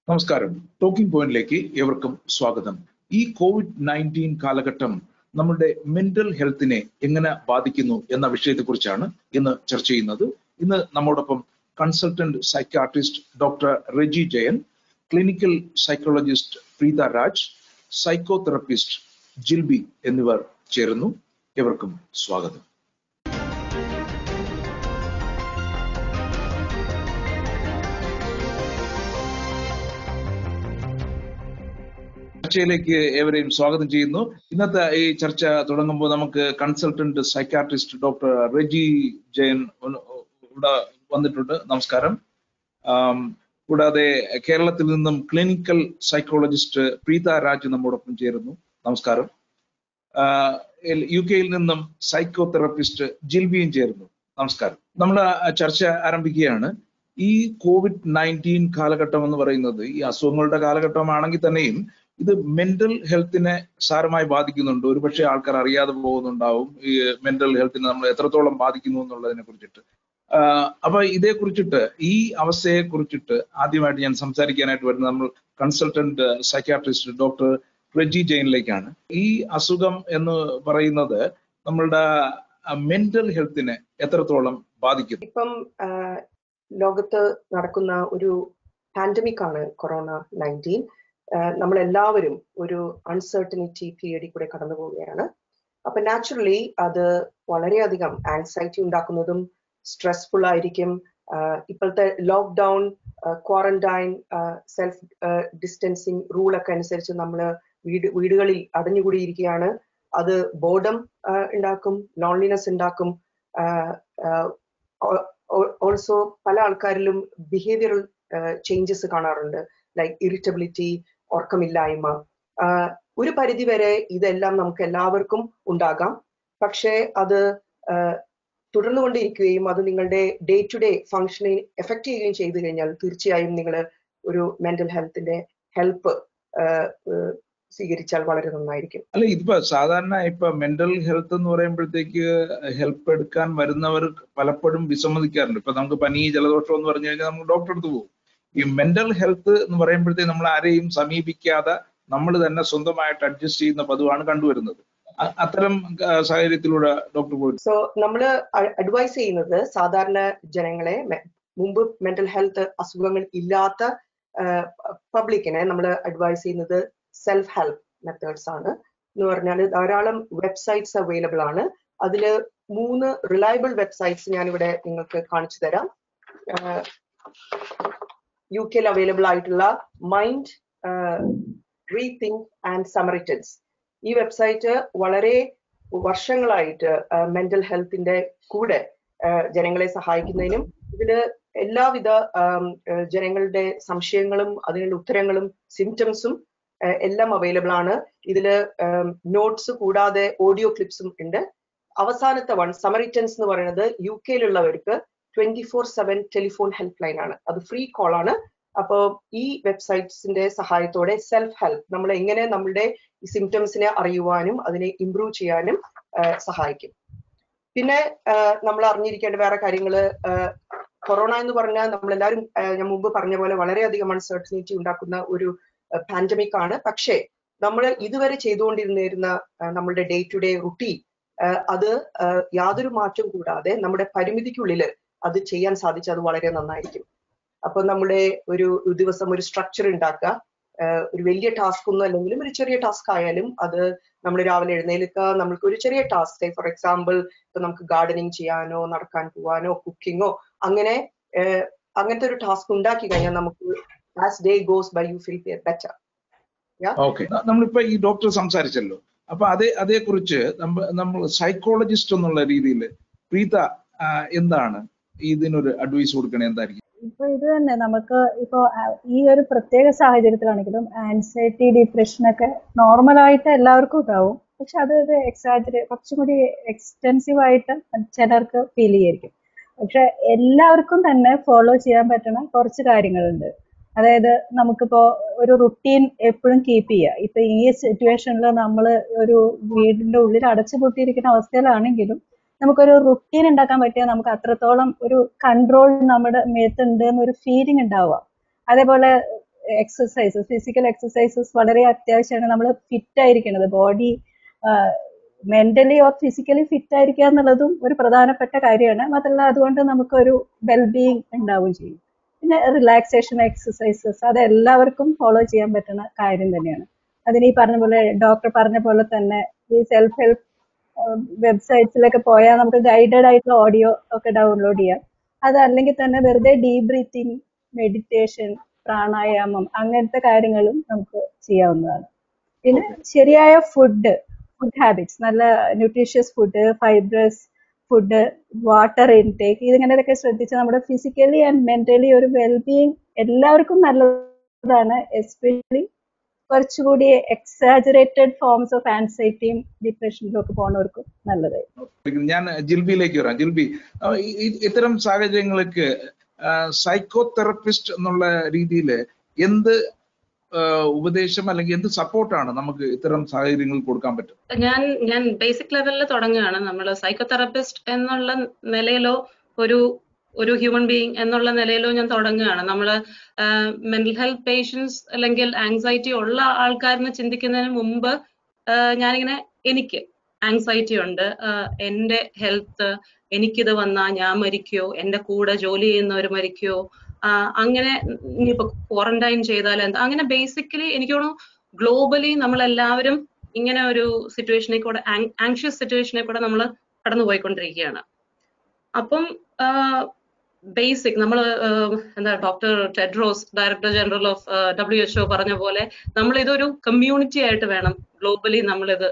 നമസ്കാരം. ടോക്കിംഗ് പോയിന്റിലേക്ക് ഏവർക്കും സ്വാഗതം. ഈ COVID-19 കാലഘട്ടം നമ്മുടെ മെന്റൽ ഹെൽത്തിനെ എങ്ങനെ ബാധിക്കുന്നു എന്ന വിഷയത്തെക്കുറിച്ചാണ് ഇന്ന് ചർച്ച ചെയ്യുന്നത്. ഇന്ന് നമ്മോടൊപ്പം consultant psychiatrist doctor Reji Jayan, clinical psychologist Preetha Raj, psychotherapist Jilby എന്നിവർ ചേരുന്നു. ഏവർക്കും സ്വാഗതം. ചർച്ചയിലേക്ക് ഏവരെയും സ്വാഗതം ചെയ്യുന്നു. ഇന്നത്തെ ഈ ചർച്ച തുടങ്ങുമ്പോൾ നമുക്ക് consultant psychiatrist doctor Reji Jayan ഇവിടെ വന്നിട്ടുണ്ട്. നമസ്കാരം. കൂടാതെ കേരളത്തിൽ നിന്നും ക്ലിനിക്കൽ സൈക്കോളജിസ്റ്റ് പ്രീത രാജ് നമ്മോടൊപ്പം ചേരുന്നു. നമസ്കാരം. UK നിന്നും സൈക്കോതെറപ്പിസ്റ്റ് ജിൽബിയും ചേരുന്നു. നമസ്കാരം. നമ്മൾ ചർച്ച ആരംഭിക്കുകയാണ്. ഈ COVID-19 കാലഘട്ടം എന്ന് പറയുന്നത് ഈ അസുഖങ്ങളുടെ കാലഘട്ടമാണെങ്കിൽ തന്നെയും ഇത് മെന്റൽ ഹെൽത്തിനെ സാരമായി ബാധിക്കുന്നുണ്ട്. ഒരുപക്ഷെ ആൾക്കാർ അറിയാതെ പോകുന്നുണ്ടാവും ഈ മെന്റൽ ഹെൽത്തിനെ നമ്മൾ എത്രത്തോളം ബാധിക്കുന്നു എന്നുള്ളതിനെ കുറിച്ചിട്ട്. അപ്പൊ ഇതേ കുറിച്ചിട്ട്, ഈ അവസ്ഥയെ കുറിച്ചിട്ട് ആദ്യമായിട്ട് ഞാൻ സംസാരിക്കാനായിട്ട് വരുന്നത് നമ്മൾ കൺസൾട്ടന്റ് സൈക്യാട്രിസ്റ്റ് ഡോക്ടർ റെജി ജെയിനിലേക്കാണ്. ഈ അസുഖം എന്ന് പറയുന്നത് നമ്മളുടെ മെന്റൽ ഹെൽത്തിനെ എത്രത്തോളം ബാധിക്കുന്നു? ഇപ്പം ലോകത്ത് നടക്കുന്ന ഒരു പാൻഡമിക് ആണ് കൊറോണ 19. നമ്മളെല്ലാവരും ഒരു അൺസർട്ടനിറ്റി പീരീഡിൽ കൂടെ കടന്നു പോവുകയാണ്. അപ്പൊ നാച്ചുറലി അത് വളരെയധികം ആൻസൈറ്റി ഉണ്ടാക്കുന്നതും സ്ട്രെസ്ഫുൾ ആയിരിക്കും. ഇപ്പോഴത്തെ ലോക്ക്ഡൗൺ, ക്വാറന്റൈൻ, സെൽഫ് ഡിസ്റ്റൻസിങ് റൂളൊക്കെ അനുസരിച്ച് നമ്മൾ വീടുകളിൽ അടഞ്ഞുകൂടിയിരിക്കുകയാണ്. അത് ബോർഡം ഉണ്ടാക്കും, ലോൺലിനെസ് ഉണ്ടാക്കും. ഓൾസോ പല ആൾക്കാരിലും ബിഹേവിയറൽ ചേഞ്ചസ് കാണാറുണ്ട്, ലൈക്ക് ഇറിറ്റബിലിറ്റി, ഉറക്കമില്ലായ്മ. ഒരു പരിധി വരെ ഇതെല്ലാം നമുക്ക് എല്ലാവർക്കും ഉണ്ടാകാം. പക്ഷേ അത് തുടർന്നുകൊണ്ടിരിക്കുകയും അത് നിങ്ങളുടെ ഡേ ടു ഡേ ഫങ്ഷനെ എഫക്ട് ചെയ്യുകയും ചെയ്തു കഴിഞ്ഞാൽ തീർച്ചയായും നിങ്ങൾ ഒരു മെന്റൽ ഹെൽത്തിന്റെ ഹെൽപ്പ് സ്വീകരിച്ചാൽ വളരെ നന്നായിരിക്കും. അല്ല, ഇതിപ്പോ സാധാരണ ഇപ്പൊ മെന്റൽ ഹെൽത്ത് എന്ന് പറയുമ്പോഴത്തേക്ക് ഹെൽപ്പ് എടുക്കാൻ വരുന്നവർ പലപ്പോഴും വിസമ്മതിക്കാറുണ്ട്. ഇപ്പൊ നമുക്ക് പനി, ജലദോഷം എന്ന് പറഞ്ഞു കഴിഞ്ഞാൽ നമുക്ക് ഡോക്ടറെ അടുത്ത് പോകും. ഈ മെന്റൽ ഹെൽത്ത് എന്ന് പറയുമ്പോഴത്തേക്ക് നമ്മൾ ആരെയും സമീപിക്കാതെ നമ്മൾ തന്നെ സ്വന്തമായിട്ട് അഡ്ജസ്റ്റ് ചെയ്യുന്ന പതിവാണ് കണ്ടുവരുന്നത്. അത്തരം സാഹചര്യത്തിലൂടെ ഡോക്ടർ പോയി. സോ നമ്മൾ അഡ്വൈസ് ചെയ്യുന്നത് സാധാരണ ജനങ്ങളെ, മുമ്പ് മെന്റൽ ഹെൽത്ത് അസുഖങ്ങൾ ഇല്ലാത്ത പബ്ലിക്കിനെ നമ്മൾ അഡ്വൈസ് ചെയ്യുന്നത് സെൽഫ് ഹെൽപ്പ് മെത്തേഡ്സ് ആണ്. എന്ന് പറഞ്ഞാൽ ധാരാളം വെബ്സൈറ്റ്സ് അവൈലബിൾ ആണ്. അതില് 3 റിലയബിൾ വെബ്സൈറ്റ്സ് ഞാനിവിടെ നിങ്ങൾക്ക് കാണിച്ചു തരാം. UK അവൈലബിൾ ആയിട്ടുള്ള മൈൻഡ്, റീതിങ്ക് ആൻഡ് സമറിറ്റൻസ്. ഈ വെബ്സൈറ്റ് വളരെ വർഷങ്ങളായിട്ട് മെന്റൽ ഹെൽത്തിന്റെ കൂടെ ജനങ്ങളെ സഹായിക്കുന്നതിനും ഇതില് എല്ലാവിധ ജനങ്ങളുടെ സംശയങ്ങളും അതിനുള്ള ഉത്തരങ്ങളും സിംറ്റംസും എല്ലാം അവൈലബിൾ ആണ്. ഇതില് നോട്ട്സ് കൂടാതെ ഓഡിയോ ക്ലിപ്സും ഉണ്ട്. അവസാനത്തെ സമറിറ്റൻസ് എന്ന് പറയുന്നത് UK യിലുള്ളവർക്ക് 24/7 ടെലിഫോൺ ഹെൽപ്പ് ലൈൻ ആണ്. അത് ഫ്രീ കോൾ ആണ്. അപ്പോൾ ഈ വെബ്സൈറ്റ്സിന്റെ സഹായത്തോടെ സെൽഫ് ഹെൽപ്പ് നമ്മൾ എങ്ങനെ നമ്മളുടെ സിംറ്റംസിനെ അറിയുവാനും അതിനെ ഇംപ്രൂവ് ചെയ്യാനും സഹായിക്കും. പിന്നെ നമ്മൾ അറിഞ്ഞിരിക്കേണ്ട വേറെ കാര്യങ്ങള്, കൊറോണ എന്ന് പറഞ്ഞാൽ നമ്മളെല്ലാവരും ഞാൻ മുമ്പ് പറഞ്ഞ പോലെ വളരെയധികം അൺസർട്ടനിറ്റി ഉണ്ടാക്കുന്ന ഒരു പാൻഡമിക് ആണ്. പക്ഷേ നമ്മൾ ഇതുവരെ ചെയ്തുകൊണ്ടിരുന്ന നമ്മളുടെ ഡേ ടു ഡേ റുട്ടീൻ അത് യാതൊരു മാറ്റവും കൂടാതെ നമ്മുടെ പരിമിതിക്കുള്ളിൽ അത് ചെയ്യാൻ സാധിച്ചാൽ അത് വളരെ നന്നായിരിക്കും. അപ്പൊ നമ്മുടെ ഒരു ദിവസം ഒരു സ്ട്രക്ചർ ഉണ്ടാക്കുക. ഒരു വലിയ ടാസ്ക് ഒന്നും അല്ലെങ്കിലും ഒരു ചെറിയ ടാസ്ക് ആയാലും അത് നമ്മൾ രാവിലെ എഴുന്നേൽക്കുക, നമ്മൾക്ക് ഒരു ചെറിയ ടാസ്ക്, ഫോർ എക്സാമ്പിൾ ഇപ്പൊ നമുക്ക് ഗാർഡനിങ് ചെയ്യാനോ നടക്കാൻ പോവാനോ കുക്കിങ്ങോ അങ്ങനത്തെ ഒരു ടാസ്ക് ഉണ്ടാക്കി കഴിഞ്ഞാൽ നമുക്ക് as day goes by you feel better. Okay, നമ്മളിപ്പോ ഈ ഡോക്ടർ സംസാരിച്ചല്ലോ. അപ്പൊ അതേക്കുറിച്ച് നമ്മൾ സൈക്കോളജിസ്റ്റ് എന്നുള്ള രീതിയിൽ പ്രീത എന്താണ് ഇതിനൊരു അഡ്വൈസ് കൊടുക്കണേ? എന്തായിരിക്കും? ഇപ്പൊ ഇത് തന്നെ നമുക്ക് ഇപ്പോ ഈ ഒരു പ്രത്യേക സാഹചര്യത്തിലാണെങ്കിലും ആൻസൈറ്റി, ഡിപ്രഷനൊക്കെ നോർമലായിട്ട് എല്ലാവർക്കും ഉണ്ടാവും. പക്ഷെ അത് കുറച്ചും കൂടി എക്സ്റ്റെൻസീവ് ആയിട്ട് ചിലർക്ക് ഫീൽ ചെയ്യായിരിക്കും. പക്ഷെ എല്ലാവർക്കും തന്നെ ഫോളോ ചെയ്യാൻ പറ്റുന്ന കുറച്ച് കാര്യങ്ങളുണ്ട്. അതായത് നമുക്കിപ്പോ ഒരു റുട്ടീൻ എപ്പോഴും കീപ്പ് ചെയ്യുക. ഇപ്പൊ ഈ സിറ്റുവേഷനിൽ നമ്മൾ ഒരു വീടിന്റെ ഉള്ളിൽ അടച്ചുപൂട്ടിയിരിക്കുന്ന അവസ്ഥയിലാണെങ്കിലും നമുക്കൊരു റുട്ടീൻ ഉണ്ടാക്കാൻ പറ്റിയാൽ നമുക്ക് അത്രത്തോളം ഒരു കൺട്രോൾ നമ്മുടെ മേത്തുണ്ട് എന്നൊരു ഫീലിംഗ് ഉണ്ടാവുക. അതേപോലെ എക്സസൈസസ്, ഫിസിക്കൽ എക്സസൈസസ് വളരെ അത്യാവശ്യമാണ്. നമ്മൾ ഫിറ്റ് ആയിരിക്കുന്നത്, body mentally or physically fit ആയിരിക്കുക എന്നുള്ളതും ഒരു പ്രധാനപ്പെട്ട കാര്യമാണ്. മാത്രമല്ല അതുകൊണ്ട് നമുക്കൊരു വെൽബീയിങ് ഉണ്ടാവുകയും ചെയ്യും. പിന്നെ റിലാക്സേഷൻ എക്സസൈസസ് അത് എല്ലാവർക്കും ഫോളോ ചെയ്യാൻ പറ്റുന്ന കാര്യം തന്നെയാണ്. അതിന് ഈ പറഞ്ഞ പോലെ ഡോക്ടർ പറഞ്ഞ പോലെ തന്നെ ഈ സെൽഫ് ഹെൽപ്പ് വെബ്സൈറ്റ്സിലൊക്കെ പോയാൽ നമുക്ക് ഗൈഡഡ് ആയിട്ടുള്ള ഓഡിയോ ഒക്കെ ഡൗൺലോഡ് ചെയ്യാം. അതല്ലെങ്കിൽ തന്നെ വെറുതെ ഡീപ് ബ്രീത്തിങ്, മെഡിറ്റേഷൻ, പ്രാണായാമം അങ്ങനത്തെ കാര്യങ്ങളും നമുക്ക് ചെയ്യാവുന്നതാണ്. പിന്നെ ശരിയായ ഫുഡ് ഹാബിറ്റ്സ്, നല്ല nutritious food, fibrous food, water intake, ഇതിങ്ങനെയൊക്കെ ശ്രദ്ധിച്ച് നമ്മുടെ ഫിസിക്കലി ആൻഡ് മെന്റലി ഒരു വെൽബീയിങ് എല്ലാവർക്കും നല്ലതാണ്. എസ്പെഷ്യലി കുറച്ചുകൂടി എക്സാജറേറ്റഡ് ഫോംസ് ഓഫ് ആൻസൈറ്റിയും ഡിപ്രഷനിലും ഒക്കെ പോകുന്നവർക്കും നല്ലതായിരിക്കും. ഞാൻ ജിൽബിയിലേക്ക് വരാം. ജിൽബി, ഇത്തരം സാഹചര്യങ്ങൾക്ക് സൈക്കോ തെറപ്പിസ്റ്റ് എന്നുള്ള രീതിയിൽ എന്ത് ഉപദേശം അല്ലെങ്കിൽ എന്ത് സപ്പോർട്ടാണ് നമുക്ക് ഇത്തരം സാഹചര്യങ്ങൾ കൊടുക്കാൻ പറ്റും? ഞാൻ ബേസിക് ലെവലിൽ തുടങ്ങുകയാണ്. നമ്മൾ സൈക്കോ തെറപ്പിസ്റ്റ് എന്നുള്ള നിലയിലോ ഒരു ഹ്യൂമൻ ബീയിങ് എന്നുള്ള നിലയിലോ ഞാൻ തുടങ്ങുകയാണ്. നമ്മൾ മെന്റൽ ഹെൽത്ത് പേഷ്യൻസ് അല്ലെങ്കിൽ ആങ്സൈറ്റി ഉള്ള ആൾക്കാരിനെ ചിന്തിക്കുന്നതിന് മുമ്പ് ഞാനിങ്ങനെ എനിക്ക് ആങ്സൈറ്റി ഉണ്ട്, എൻ്റെ ഹെൽത്ത്, എനിക്കിത് വന്നാൽ ഞാൻ മരിക്കോ, എൻ്റെ കൂടെ ജോലി ചെയ്യുന്നവർ മരിക്കോ, അങ്ങനെ ഇനിയിപ്പോ ക്വാറന്റൈൻ ചെയ്താൽ എന്താ, അങ്ങനെ ബേസിക്കലി എനിക്ക് തോന്നുന്നു ഗ്ലോബലി നമ്മളെല്ലാവരും ഇങ്ങനെ ഒരു സിറ്റുവേഷനെ കൂടെ, ആങ്ഷ്യസ് സിറ്റുവേഷനെ കൂടെ നമ്മൾ കടന്നുപോയിക്കൊണ്ടിരിക്കുകയാണ്. അപ്പം ബേസിക് നമ്മൾ എന്താ doctor Tedros, director general of WHO പറഞ്ഞ പോലെ നമ്മൾ ഇതൊരു കമ്മ്യൂണിറ്റി ആയിട്ട് വേണം ഗ്ലോബലി നമ്മൾ ഇത്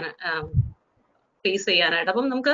ഫേസ് ചെയ്യാനായിട്ട്. അപ്പം നമുക്ക്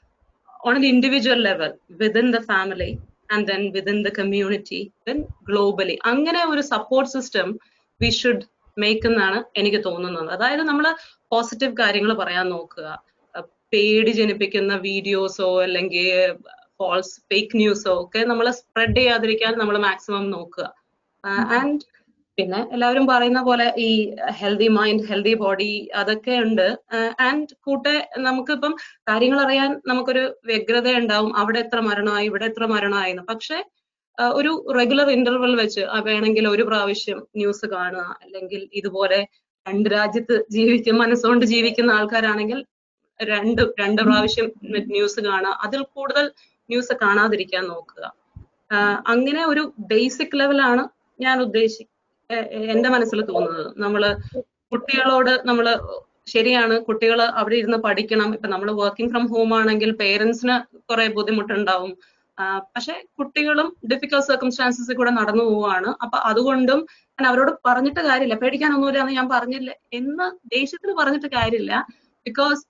on an individual level, within the family and then within the community, then globally, അങ്ങനെ ഒരു support system we should make എന്നാണ് എനിക്ക് തോന്നുന്നത്. അതായത് നമ്മൾ പോസിറ്റീവ് കാര്യങ്ങൾ പറയാൻ നോക്കുക, പേടി ജനിപ്പിക്കുന്ന വീഡിയോസോ അല്ലെങ്കിൽ ഫോൾസ് ഫേക്ക് ന്യൂസോ ഒക്കെ നമ്മൾ സ്പ്രെഡ് ചെയ്യാതിരിക്കാൻ നമ്മൾ മാക്സിമം നോക്കുക. ആൻഡ് പിന്നെ എല്ലാവരും പറയുന്ന പോലെ ഈ ഹെൽത്തി മൈൻഡ്, ഹെൽത്തി ബോഡി അതൊക്കെ ഉണ്ട്. ആൻഡ് കൂട്ടെ നമുക്കിപ്പം കാര്യങ്ങൾ അറിയാൻ നമുക്കൊരു വ്യഗ്രത ഉണ്ടാവും, അവിടെ എത്ര മരണമായി, ഇവിടെ എത്ര മരണമായി എന്ന്. പക്ഷെ ഒരു റെഗുലർ ഇന്റർവെൽ വെച്ച് വേണമെങ്കിൽ ഒരു പ്രാവശ്യം ന്യൂസ് കാണുക, അല്ലെങ്കിൽ ഇതുപോലെ രണ്ട് രാജ്യത്ത് മനസ്സുകൊണ്ട് ജീവിക്കുന്ന ആൾക്കാരാണെങ്കിൽ രണ്ട് പ്രാവശ്യം ന്യൂസ് കാണുക, അതിൽ കൂടുതൽ ന്യൂസ് കാണാതിരിക്കാൻ നോക്കുക. അങ്ങനെ ഒരു ബേസിക് ലെവലാണ് ഞാൻ എന്റെ മനസ്സിൽ തോന്നുന്നത്. നമ്മള് കുട്ടികളോട് ശരിയാണ്, കുട്ടികൾ അവിടെ ഇരുന്ന് പഠിക്കണം. ഇപ്പൊ നമ്മൾ വർക്കിംഗ് ഫ്രം ഹോം ആണെങ്കിൽ പേരൻസിന് കുറെ ബുദ്ധിമുട്ടുണ്ടാവും. പക്ഷെ കുട്ടികളും ഡിഫിക്കൽട്ട് സർക്കംസ്റ്റാൻസസിൽ കൂടെ നടന്നു പോവാണ്. അപ്പൊ അതുകൊണ്ടും ഞാൻ അവരോട് പറഞ്ഞിട്ട് കാര്യമില്ല, പേടിക്കാനൊന്നുമില്ല എന്ന് ഞാൻ പറഞ്ഞില്ല എന്ന് ദേഷ്യത്തിൽ പറഞ്ഞിട്ട് കാര്യമില്ല. ബിക്കോസ്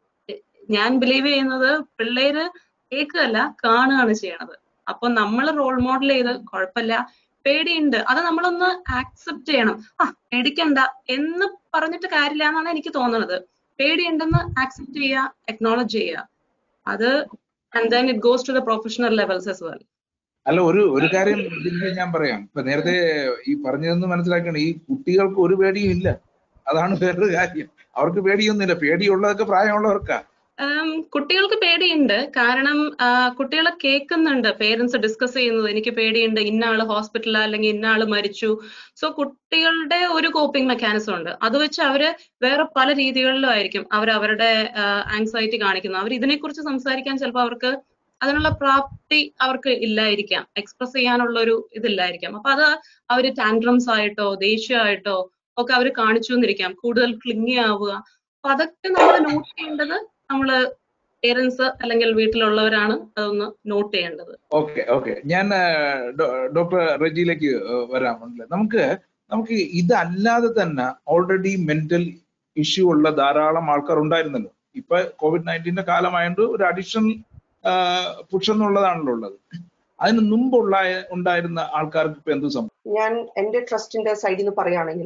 ഞാൻ ബിലീവ് ചെയ്യുന്നത് പിള്ളേര് കേൾക്കുകയല്ല, കാണുകയാണ് ചെയ്യണത്. അപ്പൊ നമ്മൾ റോൾ മോഡൽ ചെയ്ത് കുഴപ്പമില്ല, പേടിയുണ്ട്, അത് നമ്മളൊന്ന് ആക്സെപ്റ്റ് ചെയ്യണം. പേടിക്കണ്ട എന്ന് പറഞ്ഞിട്ട് കാര്യമില്ല എന്നാണ് എനിക്ക് തോന്നുന്നത്. പേടിയുണ്ടെന്ന് ആക്സെപ്റ്റ് ചെയ്യുക, അക്നോളജ് ചെയ്യുക. അത് and then it goes to the professional levels as well. അല്ല, ഒരു കാര്യം ഞാൻ പറയാം. ഇപ്പൊ നേരത്തെ ഈ പറഞ്ഞതെന്ന് മനസ്സിലാക്കണം, ഈ കുട്ടികൾക്ക് ഒരു പേടിയും ഇല്ല, അതാണ് വേറൊരു കാര്യം. അവർക്ക് പേടിയൊന്നുമില്ല, പേടിയുള്ളതൊക്കെ പ്രായമുള്ളവർക്കാ. കുട്ടികൾക്ക് പേടിയുണ്ട്, കാരണം കുട്ടികളെ കേൾക്കുന്നുണ്ട് പേരൻസ് ഡിസ്കസ് ചെയ്യുന്നത്. എനിക്ക് പേടിയുണ്ട്, ഇന്ന ആള് ഹോസ്പിറ്റലിൽ അല്ലെങ്കിൽ ഇന്ന ആള് മരിച്ചു. സോ കുട്ടികളുടെ ഒരു കോപ്പിംഗ് മെക്കാനിസം ഉണ്ട്. അത് വെച്ച് അവര് വേറെ പല രീതികളിലും ആയിരിക്കും അവരുടെ ആങ്സൈറ്റി കാണിക്കുന്നത്. അവർ ഇതിനെക്കുറിച്ച് സംസാരിക്കാൻ ചിലപ്പോൾ അവർക്ക് അതിനുള്ള പ്രാപ്തി അവർക്ക് ഇല്ലായിരിക്കാം, എക്സ്പ്രസ് ചെയ്യാനുള്ള ഒരു ഇതില്ലായിരിക്കാം. അപ്പൊ അത് അവര് ടാൻഡ്രംസ് ആയിട്ടോ ദേഷ്യമായിട്ടോ ഒക്കെ അവർ കാണിച്ചു എന്നിരിക്കാം, കൂടുതൽ ക്ലിങ്ങി ആവുക. അപ്പൊ അതൊക്കെ നമ്മൾ നോട്ട് ചെയ്യേണ്ടത് നമ്മള് പേരൻസ് അല്ലെങ്കിൽ വീട്ടിലുള്ളവരാണ് അതൊന്ന് നോട്ട് ചെയ്യേണ്ടത്. ഓക്കെ ഞാൻ ഡോക്ടർ റെജിയിലേക്ക് വരാമുണ്ട്. നമുക്ക് ഇതല്ലാതെ തന്നെ ഓൾറെഡി മെന്റൽ ഇഷ്യൂ ഉള്ള ധാരാളം ആൾക്കാർ ഉണ്ടായിരുന്നല്ലോ. ഇപ്പൊ COVID-19 കാലമായതുകൊണ്ട് ഒരു അഡീഷണൽ പുഷ് എന്നുള്ളതാണല്ലോ ഉള്ളത്. അതിന് മുമ്പ് ഉണ്ടായിരുന്ന ആൾക്കാർക്ക് ഇപ്പൊ എന്ത് സംഭവം? ഞാൻ എന്റെ ട്രസ്റ്റിന്റെ സൈഡിൽ നിന്ന് പറയുകയാണെങ്കിൽ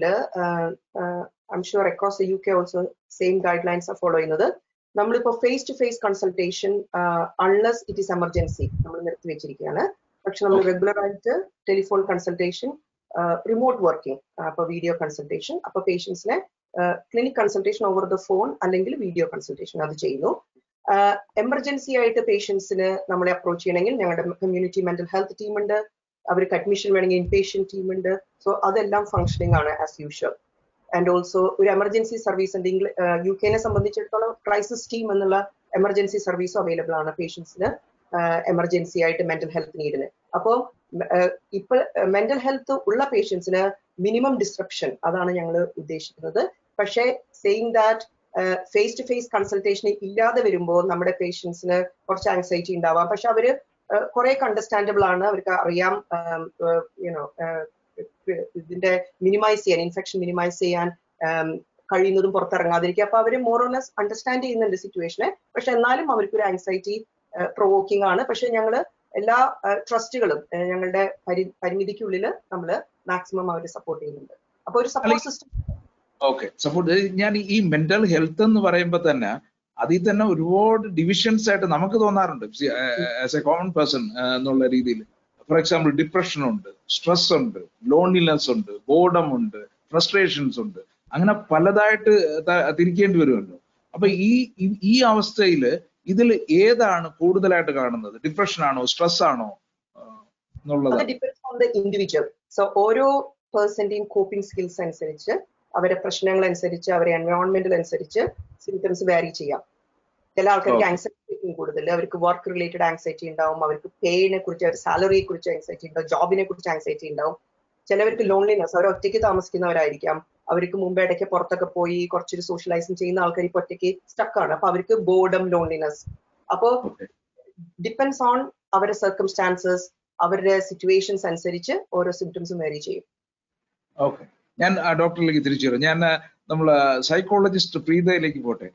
I'm sure across the UK also same guidelines ആണ് ഫോളോ ചെയ്യുന്നത്. നമ്മളിപ്പോ face to face consultation unless it is emergency നമ്മൾ നിർത്തി വെച്ചിരിക്കുകയാണ്. പക്ഷെ നമ്മൾ റെഗുലർ ആയിട്ട് ടെലിഫോൺ കൺസൾട്ടേഷൻ, റിമോട്ട് വർക്കിംഗ്, അപ്പൊ വീഡിയോ കൺസൾട്ടേഷൻ, അപ്പൊ പേഷ്യൻസിനെ clinic consultation over the phone അല്ലെങ്കിൽ വീഡിയോ കൺസൾട്ടേഷൻ അത് ചെയ്യുന്നു. എമർജൻസി ആയിട്ട് പേഷ്യൻസിന് നമ്മളെ അപ്രോച്ച് ചെയ്യണമെങ്കിൽ ഞങ്ങളുടെ കമ്മ്യൂണിറ്റി മെന്റൽ ഹെൽത്ത് ടീം ഉണ്ട്. അവർക്ക് അഡ്മിഷൻ വേണമെങ്കിൽ ഇൻപേഷ്യന്റ് ടീം ഉണ്ട്. സോ അതെല്ലാം ഫങ്ഷനിങ് ആണ് ആസ് യൂഷ്വൽ. ആൻഡ് ഓൾസോ ഒരു എമർജൻസി സർവീസ് ഉണ്ട്. UK സംബന്ധിച്ചിടത്തോളം ക്രൈസിസ് ടീം എന്നുള്ള എമർജൻസി സർവീസും അവൈലബിൾ ആണ് പേഷ്യൻസിന് എമർജൻസി ആയിട്ട് മെന്റൽ ഹെൽത്ത് നീഡിന്. അപ്പോൾ ഇപ്പൊ മെന്റൽ ഹെൽത്ത് ഉള്ള പേഷ്യൻസിന് മിനിമം ഡിസ്ട്രപ്ഷൻ അതാണ് ഞങ്ങൾ ഉദ്ദേശിക്കുന്നത്. പക്ഷേ saying that face to face consultation ഇല്ലാതെ വരുമ്പോൾ നമ്മുടെ പേഷ്യൻസിന് കുറച്ച് ആങ്സൈറ്റി ഉണ്ടാവാം. പക്ഷെ അവര് കുറെ അണ്ടർസ്റ്റാൻഡബിൾ ആണ്, അവർക്ക് അറിയാം ഇതിന്റെ മിനിമൈസ് ചെയ്യാൻ, ഇൻഫെക്ഷൻ മിനിമൈസ് ചെയ്യാൻ കഴിയുന്നതും പുറത്തിറങ്ങാതിരിക്കുക. അപ്പൊ അവര് മോർ ഓർ ലെസ് അണ്ടർസ്റ്റാൻഡ് ചെയ്യുന്നുണ്ട് സിറ്റുവേഷനെ. പക്ഷെ എന്നാലും അവർക്കൊരു ആങ്സൈറ്റി പ്രൊവോക്കിംഗ് ആണ്. പക്ഷെ ഞങ്ങള് എല്ലാ ട്രസ്റ്റുകളും ഞങ്ങളുടെ പരിമിതിക്കുള്ളിൽ നമ്മൾ മാക്സിമം അവരെ സപ്പോർട്ട് ചെയ്യുന്നുണ്ട്. അപ്പൊ ഒരു സപ്പോർട്ട് സിസ്റ്റം. Okay, support. ഞാൻ ഈ മെന്റൽ ഹെൽത്ത് എന്ന് പറയുമ്പോൾ തന്നെ അതിൽ തന്നെ ഒരുപാട് ഡിവിഷൻസ് ആയിട്ട് നമുക്ക് തോന്നാറുണ്ട് ആസ് എ കോമൺ പേഴ്സൺ എന്നുള്ള രീതിയിൽ. ഫോർ എക്സാമ്പിൾ ഡിപ്രഷൻ ഉണ്ട്, സ്ട്രെസ് ഉണ്ട്, ലോൺലിനെസ് ഉണ്ട്, ബോർഡം ഉണ്ട്, ഫ്രസ്ട്രേഷൻസ് ഉണ്ട്, അങ്ങനെ പലതായിട്ട് തിരിക്കേണ്ടി വരുമല്ലോ. അപ്പൊ ഈ അവസ്ഥയിൽ ഇതിൽ ഏതാണ് കൂടുതലായിട്ട് കാണുന്നത്? ഡിപ്രഷൻ ആണോ, സ്ട്രെസ് ആണോ എന്നുള്ളത്? Depends on the individual. So ഓരോ പേഴ്സന്റെയും കോപ്പിംഗ് സ്കിൽസ് അനുസരിച്ച്, അവരുടെ പ്രശ്നങ്ങൾ അനുസരിച്ച്, അവരുടെ എൻവയോൺമെന്റിൽ അനുസരിച്ച് സിംറ്റംസ് വാരി ചെയ്യാം. ചില ആൾക്കാർക്ക് ആങ്സൈറ്റി കൂടുതൽ, അവർക്ക് വർക്ക് റിലേറ്റഡ് ആങ്സൈറ്റി ഉണ്ടാവും, അവർക്ക് പേയിനെ കുറിച്ച്, അവരുടെ സാലറിയെ കുറിച്ച് ആങ്സൈറ്റി ഉണ്ടാവും, ജോബിനെ കുറിച്ച് ആങ്സൈറ്റി ഉണ്ടാവും. ചിലവർക്ക് ലോൺലിനെസ്, അവർ ഒറ്റയ്ക്ക് താമസിക്കുന്നവരായിരിക്കാം, അവർക്ക് മുമ്പ് ഇടയ്ക്ക് പുറത്തൊക്കെ പോയി കുറച്ചൊരു സോഷ്യലൈസിങ് ചെയ്യുന്ന ആൾക്കാർ ഇപ്പോൾ ഒറ്റയ്ക്ക് സ്റ്റക്കാണ്. അപ്പൊ അവർക്ക് ബോർഡം, ലോൺലിനെസ്. അപ്പോ ഡിപ്പെൻഡ്സ് ഓൺ അവരുടെ സർക്കംസ്റ്റാൻസസ്, അവരുടെ സിറ്റുവേഷൻസ് അനുസരിച്ച് ഓരോ സിംറ്റംസും വേരി ചെയ്യും. ഓക്കെ, ഞാൻ ഡോക്ടറിലേക്ക് തിരിച്ചു വരും. ഞാൻ നമ്മള് സൈക്കോളജിസ്റ്റ് പ്രീതയിലേക്ക് പോട്ടെ.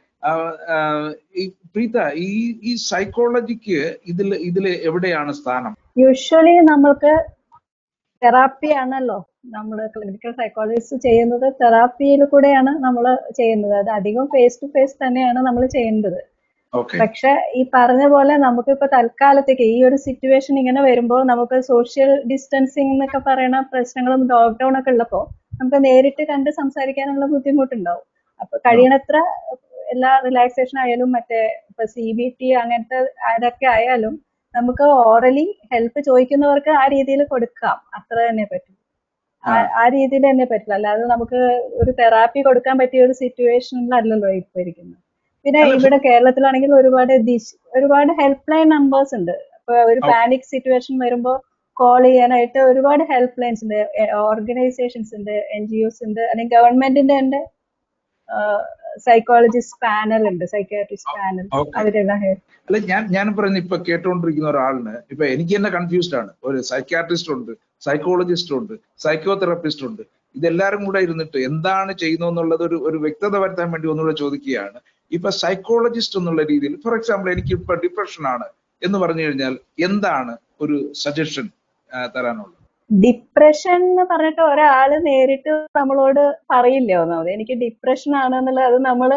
പ്രീത, ഈ സൈക്കോളജിക്ക് ഇതില് എവിടെയാണ് സ്ഥാനം? യൂഷ്വലി നമ്മൾക്ക് തെറാപ്പി ആണല്ലോ നമ്മൾ ക്ലിനിക്കൽ സൈക്കോളജിസ്റ്റ് ചെയ്യുന്നത്. തെറാപ്പിയിൽ കൂടെയാണ് നമ്മൾ ചെയ്യുന്നത്. അത് അധികം ഫേസ് ടു ഫേസ് തന്നെയാണ് നമ്മൾ ചെയ്യേണ്ടത്. പക്ഷെ ഈ പറഞ്ഞ പോലെ നമുക്കിപ്പോ തൽക്കാലത്തേക്ക് ഈ ഒരു സിറ്റുവേഷൻ ഇങ്ങനെ വരുമ്പോൾ നമുക്ക് സോഷ്യൽ ഡിസ്റ്റൻസിങ് എന്നൊക്കെ പറയുന്ന പ്രശ്നങ്ങളും ലോക്ക്ഡൌൺ ഒക്കെ ഉള്ളപ്പോ നമുക്ക് നേരിട്ട് കണ്ട് സംസാരിക്കാനുള്ള ബുദ്ധിമുട്ടുണ്ടാവും. അപ്പൊ കഴിയണത്ര എല്ലാ റിലാക്സേഷൻ ആയാലും മറ്റേ ഇപ്പൊ CBT അങ്ങനത്തെ അതൊക്കെ ആയാലും നമുക്ക് ഓറലി ഹെൽപ്പ് ചോദിക്കുന്നവർക്ക് ആ രീതിയിൽ കൊടുക്കാം. അത്ര തന്നെ പറ്റും, ആ രീതിയിൽ തന്നെ പറ്റില്ല. അല്ലാതെ നമുക്ക് ഒരു തെറാപ്പി കൊടുക്കാൻ പറ്റിയ ഒരു സിറ്റുവേഷനിലല്ലല്ലോ ഇപ്പൊ ഇരിക്കുന്നത്. പിന്നെ ഇവിടെ കേരളത്തിലാണെങ്കിൽ ഒരുപാട് ഹെൽപ്പ് ലൈൻ നമ്പേഴ്സ് ഉണ്ട്. ഇപ്പൊ ഒരു പാനിക് സിറ്റുവേഷൻ വരുമ്പോൾ കോൾ ചെയ്യാനായിട്ട് ഒരുപാട് ഹെൽപ്പ് ലൈൻസ് ഉണ്ട്, ഓർഗനൈസേഷൻസ് ഉണ്ട്, NGOs ഉണ്ട്, അല്ലെങ്കിൽ ഗവൺമെന്റിന്റെ ഉണ്ട് സൈക്കോളജിസ്റ്റ് പാനൽ ഉണ്ട്, സൈക്യാട്രിസ്റ്റ് പാനൽ. അവരെല്ലാം അല്ല, ഞാൻ പറയുന്നത് ഇപ്പൊ കേട്ടോണ്ടിരിക്കുന്ന ഒരാളിന് ഇപ്പൊ എനിക്ക് തന്നെ കൺഫ്യൂസ്ഡ് ആണ്. ഒരു സൈക്യാട്രിസ്റ്റ് ഉണ്ട്, സൈക്കോളജിസ്റ്റ് ഉണ്ട്, സൈക്കോതെറാപ്പിസ്റ്റ് ഉണ്ട്. ഇതെല്ലാരും കൂടെ ഇരുന്നിട്ട് എന്താണ് ചെയ്യുന്നതെന്നുള്ളത് ഒരു വ്യക്തത വരുത്താൻ വേണ്ടി ഒന്നുകൂടെ ചോദിക്കുകയാണ്. ഇപ്പൊ സൈക്കോളജിസ്റ്റ് എന്നുള്ള രീതിയിൽ, ഫോർ എക്സാമ്പിൾ എനിക്ക് ഇപ്പൊ ഡിപ്രഷൻ ആണ് എന്ന് പറഞ്ഞു കഴിഞ്ഞാൽ എന്താണ് ഒരു സജഷൻ തരാനുള്ളത്? ഡിപ്രഷൻ എന്ന് പറഞ്ഞിട്ട് ഒരാള് നേരിട്ട് നമ്മളോട് പറയില്ല ഒന്നാമത് എനിക്ക് ഡിപ്രഷൻ ആണെന്നുള്ളത്. അത് നമ്മള്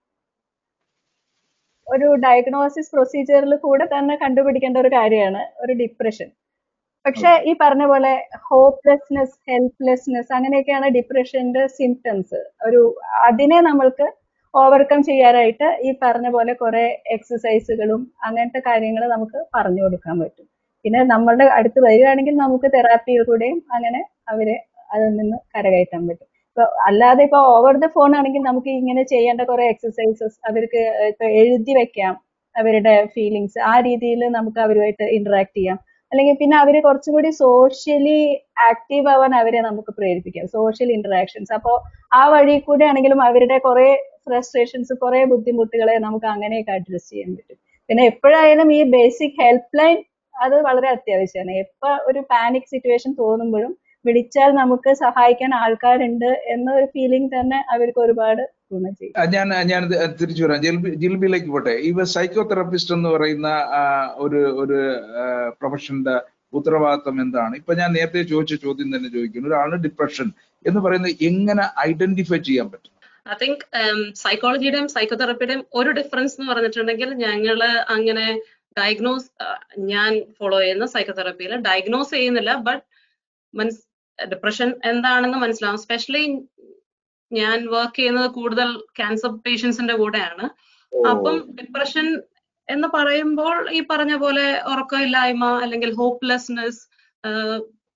ഒരു ഡയഗ്നോസിസ് പ്രൊസീജിയറിൽ കൂടെ തന്നെ കണ്ടുപിടിക്കേണ്ട ഒരു കാര്യമാണ് ഒരു ഡിപ്രഷൻ. പക്ഷെ ഈ പറഞ്ഞ പോലെ ഹോപ്പ്ലെസ്നെസ്, ഹെൽപ്ലെസ്നെസ് അങ്ങനെയൊക്കെയാണ് ഡിപ്രഷന്റെ സിംറ്റംസ്. അതിനെ നമ്മൾക്ക് ഓവർകം ചെയ്യാനായിട്ട് ഈ പറഞ്ഞ പോലെ കുറെ എക്സസൈസുകളും അങ്ങനത്തെ കാര്യങ്ങൾ നമുക്ക് പറഞ്ഞു കൊടുക്കാൻ പറ്റും. പിന്നെ നമ്മളുടെ അടുത്ത് വരികയാണെങ്കിൽ നമുക്ക് തെറാപ്പിയിൽ കൂടെയും അങ്ങനെ അവരെ അതിൽ നിന്ന് കരകയറ്റാൻ പറ്റും. ഇപ്പൊ അല്ലാതെ ഇപ്പൊ ഓവർ ദ ഫോൺ ആണെങ്കിൽ നമുക്ക് ഇങ്ങനെ ചെയ്യേണ്ട കുറെ എക്സസൈസസ് അവർക്ക് ഇപ്പൊ എഴുതി വെക്കാം, അവരുടെ ഫീലിങ്സ് ആ രീതിയിൽ നമുക്ക് അവരുമായിട്ട് ഇന്ററാക്ട് ചെയ്യാം. അല്ലെങ്കിൽ പിന്നെ അവര് കുറച്ചുകൂടി സോഷ്യലി ആക്റ്റീവ് ആവാൻ അവരെ നമുക്ക് പ്രേരിപ്പിക്കാം, സോഷ്യൽ ഇന്ററാക്ഷൻസ്. അപ്പോൾ ആ വഴി കൂടെ ആണെങ്കിലും അവരുടെ കുറെ ഫ്രസ്ട്രേഷൻസ്, കുറെ ബുദ്ധിമുട്ടുകളെ നമുക്ക് അങ്ങനെയൊക്കെ അഡ്രസ് ചെയ്യാൻ പറ്റും. പിന്നെ എപ്പോഴായാലും ഈ ബേസിക് ഹെൽപ്പ് ലൈൻ അത് വളരെ അത്യാവശ്യമാണ്. എപ്പോ ഒരു പാനിക് സിറ്റുവേഷൻ തോന്നുമ്പോഴും വിളിച്ചാൽ നമുക്ക് സഹായിക്കാൻ ആൾക്കാരുണ്ട് എന്നൊരു ഫീലിംഗ് തന്നെ അവർക്ക് ഒരുപാട് ഗുണം ചെയ്യും. ഞാൻ തിരിച്ചു വരാം, ജിൽബിയിലേക്ക് പോട്ടെ. ഈ സൈക്കോതെറാപ്പിസ്റ്റ് എന്ന് പറയുന്ന ഒരു പ്രൊഫഷന്റെ ഉത്തരവാദിത്വം എന്താണ്? ഇപ്പൊ ഞാൻ നേരത്തെ ചോദിച്ച ചോദ്യം തന്നെ ചോദിക്കുന്നു. ഒരാളുടെ ഡിപ്രഷൻ എന്ന് പറയുന്നത് എങ്ങനെ ഐഡന്റിഫൈ ചെയ്യാൻ പറ്റും? ഐ തിങ്ക് സൈക്കോളജിയുടെയും സൈക്കോതെറാപ്പിയുടെയും ഒരു ഡിഫറൻസ് എന്ന് പറഞ്ഞിട്ടുണ്ടെങ്കിൽ ഞങ്ങള് അങ്ങനെ ഞാൻ ഫോളോ ചെയ്യുന്ന സൈക്കോതെറാപ്പിയിൽ ഡയഗ്നോസ് ചെയ്യുന്നില്ല, ബട്ട് ഡിപ്രഷൻ എന്താണെന്ന് മനസ്സിലാവും. സ്പെഷ്യലി ഞാൻ വർക്ക് ചെയ്യുന്നത് കൂടുതൽ ക്യാൻസർ പേഷ്യൻസിന്റെ കൂടെയാണ്. അപ്പം ഡിപ്രഷൻ എന്ന് പറയുമ്പോൾ ഈ പറഞ്ഞ പോലെ ഉറക്കമില്ലായ്മ അല്ലെങ്കിൽ ഹോപ്പ്ലെസ്നെസ്,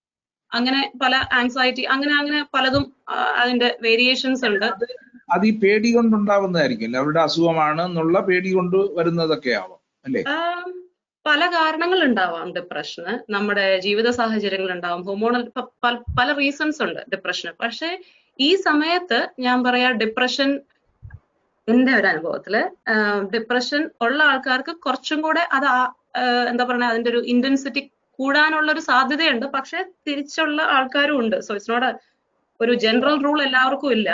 അങ്ങനെ പല ആങ്സൈറ്റി അങ്ങനെ പലതും അതിന്റെ വേരിയേഷൻസ് ഉണ്ട്. അത് ഈ പേടി കൊണ്ടുണ്ടാവുന്നതായിരിക്കും, അവരുടെ അസുഖമാണ് എന്നുള്ള പേടി കൊണ്ട് വരുന്നതൊക്കെ ആവാം അല്ലേ? പല കാരണങ്ങൾ ഉണ്ടാവാം ഡിപ്രഷന്, നമ്മുടെ ജീവിത സാഹചര്യങ്ങൾ ഉണ്ടാവും, ഹോർമോണൽ പല റീസൺസ് ഉണ്ട് ഡിപ്രഷന്. പക്ഷെ ഈ സമയത്ത് ഞാൻ പറയാ ഡിപ്രഷൻ, എന്റെ ഒരു അനുഭവത്തില് ഡിപ്രഷൻ ഉള്ള ആൾക്കാർക്ക് കുറച്ചും കൂടെ അത് എന്താ പറയുക അതിന്റെ ഒരു ഇന്റൻസിറ്റി കൂടാനുള്ള ഒരു സാധ്യതയുണ്ട്. പക്ഷെ തിരിച്ചുള്ള ആൾക്കാരും ഉണ്ട്. സോ ഇറ്റ്സ് നോട്ട് ഒരു ജനറൽ റൂൾ എല്ലാവർക്കും ഇല്ല.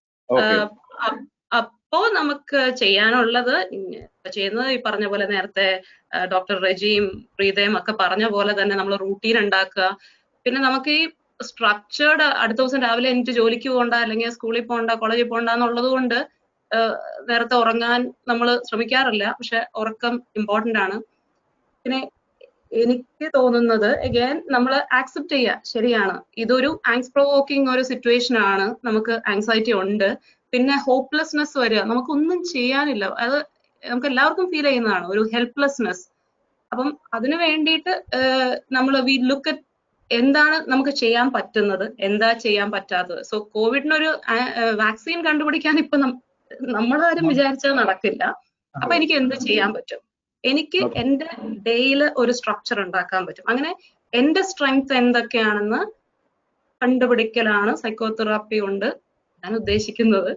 അപ്പോ നമുക്ക് ചെയ്യാനുള്ളത് ചെയ്യുന്നത് ഈ പറഞ്ഞ പോലെ നേരത്തെ ഡോക്ടർ റെജിയും പ്രീതയും ഒക്കെ പറഞ്ഞ പോലെ തന്നെ നമ്മൾ റൂട്ടീൻ ഉണ്ടാക്കുക. പിന്നെ നമുക്ക് ഈ സ്ട്രക്ചേർഡ് അടുത്ത ദിവസം രാവിലെ എനിക്ക് ജോലിക്ക് പോകണ്ട, അല്ലെങ്കിൽ സ്കൂളിൽ പോകണ്ട, കോളേജിൽ പോകണ്ട എന്നുള്ളത് കൊണ്ട് നേരത്തെ ഉറങ്ങാൻ നമ്മൾ ശ്രമിക്കാറില്ല. പക്ഷെ ഉറക്കം ഇമ്പോർട്ടന്റ് ആണ്. പിന്നെ എനിക്ക് തോന്നുന്നത് അഗൈൻ നമ്മൾ ആക്സെപ്റ്റ് ചെയ്യുക, ശരിയാണ് ഇതൊരു ആങ്സ് പ്രൊവോക്കിംഗ് ഒരു സിറ്റുവേഷൻ ആണ്, നമുക്ക് ആങ്സൈറ്റി ഉണ്ട്, പിന്നെ ഹോപ്പ്ലെസ്നെസ് വരിക, നമുക്കൊന്നും ചെയ്യാനില്ല, അത് നമുക്ക് എല്ലാവർക്കും ഫീൽ ചെയ്യുന്നതാണ്, ഒരു ഹെൽപ്ലെസ്നെസ്. അപ്പം അതിനു വേണ്ടിയിട്ട് നമ്മൾ വി ലുക്ക് അറ്റ് എന്താണ് നമുക്ക് ചെയ്യാൻ പറ്റുന്നത്, എന്താ ചെയ്യാൻ പറ്റാത്തത്. സോ കോവിഡിനൊരു വാക്സിൻ കണ്ടുപിടിക്കാൻ ഇപ്പൊ നമ്മളാരും വിചാരിച്ചാൽ നടക്കില്ല. അപ്പൊ എനിക്ക് എന്ത് ചെയ്യാൻ പറ്റും, എനിക്ക് എന്റെ ഡേയില് ഒരു സ്ട്രക്ചർ ഉണ്ടാക്കാൻ പറ്റും. അങ്ങനെ എന്റെ സ്ട്രെങ്ത് എന്തൊക്കെയാണെന്ന് കണ്ടുപിടിക്കലാണ് സൈക്കോതെറാപ്പി കൊണ്ട് ഞാൻ ഉദ്ദേശിക്കുന്നത്.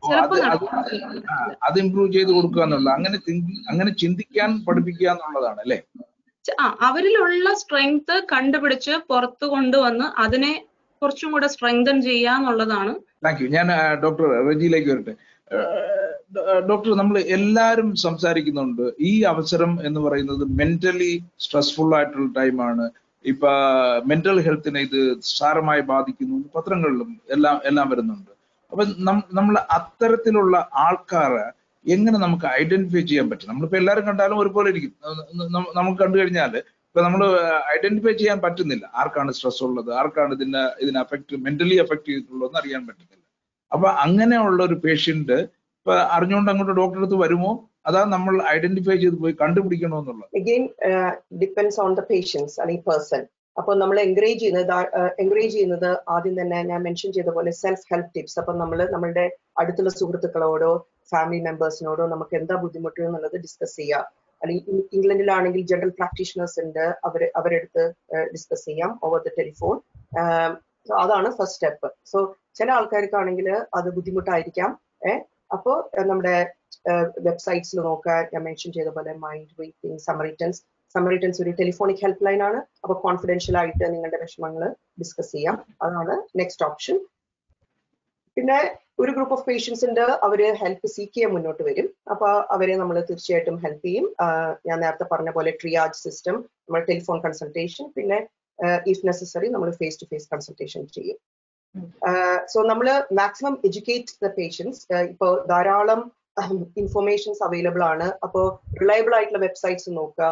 അത് ഇംപ്രൂവ് ചെയ്ത് കൊടുക്കുക എന്നുള്ള, അങ്ങനെ ചിന്തിക്കാൻ പഠിപ്പിക്കുക എന്നുള്ളതാണ് അല്ലേ? അവരിലുള്ള സ്ട്രെങ്ത് കണ്ടുപിടിച്ച് പുറത്തു കൊണ്ടുവന്ന് അതിനെ കുറച്ചും കൂടെ സ്ട്രെങ്തൻ ചെയ്യാന്നുള്ളതാണ്. Thank you. ഞാൻ ഡോക്ടർ റെജിയിലേക്ക് വരട്ടെ. ഡോക്ടർ, നമ്മൾ എല്ലാവരും സംസാരിക്കുന്നുണ്ട്, ഈ അവസരം എന്ന് പറയുന്നത് മെന്റലി സ്ട്രെസ്ഫുൾ ആയിട്ടുള്ള ടൈമാണ്. ഇപ്പൊ മെന്റൽ ഹെൽത്തിനെ ഇത് സാരമായി ബാധിക്കുന്നു, പത്രങ്ങളിലും എല്ലാം വരുന്നുണ്ട്. അപ്പൊ നമ്മൾ അത്തരത്തിലുള്ള ആൾക്കാരെ എങ്ങനെ നമുക്ക് ഐഡന്റിഫൈ ചെയ്യാൻ പറ്റും? നമ്മളിപ്പോ എല്ലാവരും കണ്ടാലും ഒരുപോലെ ഇരിക്കും. നമുക്ക് കണ്ടു കഴിഞ്ഞാൽ ഇപ്പൊ നമ്മൾ ഐഡന്റിഫൈ ചെയ്യാൻ പറ്റുന്നില്ല ആർക്കാണ് സ്ട്രെസ് ഉള്ളത്, ആർക്കാണ് ഇതിനെ മെന്റലി അഫക്ട് ചെയ്തിട്ടുള്ളതെന്ന് അറിയാൻ പറ്റുന്നില്ല. അപ്പൊ അങ്ങനെയുള്ള ഒരു പേഷ്യന്റ് ഇപ്പൊ അറിഞ്ഞുകൊണ്ട് അങ്ങോട്ട് ഡോക്ടറെ അടുത്ത് വരുമോ, അതാ നമ്മൾ ഐഡന്റിഫൈ ചെയ്ത് പോയി കണ്ടുപിടിക്കണോ എന്നുള്ളത്? Again depends on the patients അല്ലെങ്കിൽ പേഴ്സൺ. അപ്പോൾ നമ്മൾ എൻകറേജ് ചെയ്യുന്നത് ആദ്യം തന്നെ ഞാൻ മെൻഷൻ ചെയ്ത പോലെ സെൽഫ് ഹെൽപ്പ് ടിപ്സ്. അപ്പൊ നമ്മൾ നമ്മളുടെ അടുത്തുള്ള സുഹൃത്തുക്കളോടോ ഫാമിലി മെമ്പേഴ്സിനോടോ നമുക്ക് എന്താ ബുദ്ധിമുട്ട് എന്നുള്ളത് ഡിസ്കസ് ചെയ്യുക. അല്ലെങ്കിൽ ഇംഗ്ലണ്ടിലാണെങ്കിൽ ജനറൽ പ്രാക്ടീഷണേഴ്സ് ഉണ്ട്, അവരെടുത്ത് ഡിസ്കസ് ചെയ്യാം ഓവർ ദ ടെലിഫോൺ. അതാണ് ഫസ്റ്റ് സ്റ്റെപ്പ്. സോ ചില ആൾക്കാർക്കാണെങ്കിൽ അത് ബുദ്ധിമുട്ടായിരിക്കാം. അപ്പോൾ നമ്മുടെ വെബ്സൈറ്റ്സിൽ നോക്കുക. ഞാൻ മെൻഷൻ ചെയ്ത പോലെ മൈൻഡ് റീത്തിങ്, സമറിറ്റൻസ് ഒരു ടെലിഫോണിക് ഹെൽപ്പ് ലൈൻ ആണ്. അപ്പൊ കോൺഫിഡൻഷ്യൽ ആയിട്ട് നിങ്ങളുടെ വിഷമങ്ങൾ ഡിസ്കസ് ചെയ്യാം. അതാണ് നെക്സ്റ്റ് ഓപ്ഷൻ. പിന്നെ ഒരു ഗ്രൂപ്പ് ഓഫ് പേഷ്യൻസ് ഉണ്ട്, അവര് ഹെൽപ്പ് സീക്ക് ചെയ്യാൻ മുന്നോട്ട് വരും. അപ്പൊ അവരെ നമ്മൾ തീർച്ചയായിട്ടും ഹെൽപ്പ് ചെയ്യും. ഞാൻ നേരത്തെ പറഞ്ഞ പോലെ ട്രിയാജ് സിസ്റ്റം, നമ്മൾ ടെലിഫോൺ കൺസൾട്ടേഷൻ, പിന്നെ ഇഫ് നെസസറി നമ്മൾ ഫേസ് ടു ഫേസ് കൺസൾട്ടേഷൻ ചെയ്യും. സോ നമ്മൾ മാക്സിമം എഡ്യൂക്കേറ്റ് ദ പേഷ്യൻസ്. ഇപ്പോൾ ധാരാളം ഇൻഫർമേഷൻസ് അവൈലബിൾ ആണ്. അപ്പോൾ റിലയബിൾ ആയിട്ടുള്ള വെബ്സൈറ്റ്സ് നോക്കുക.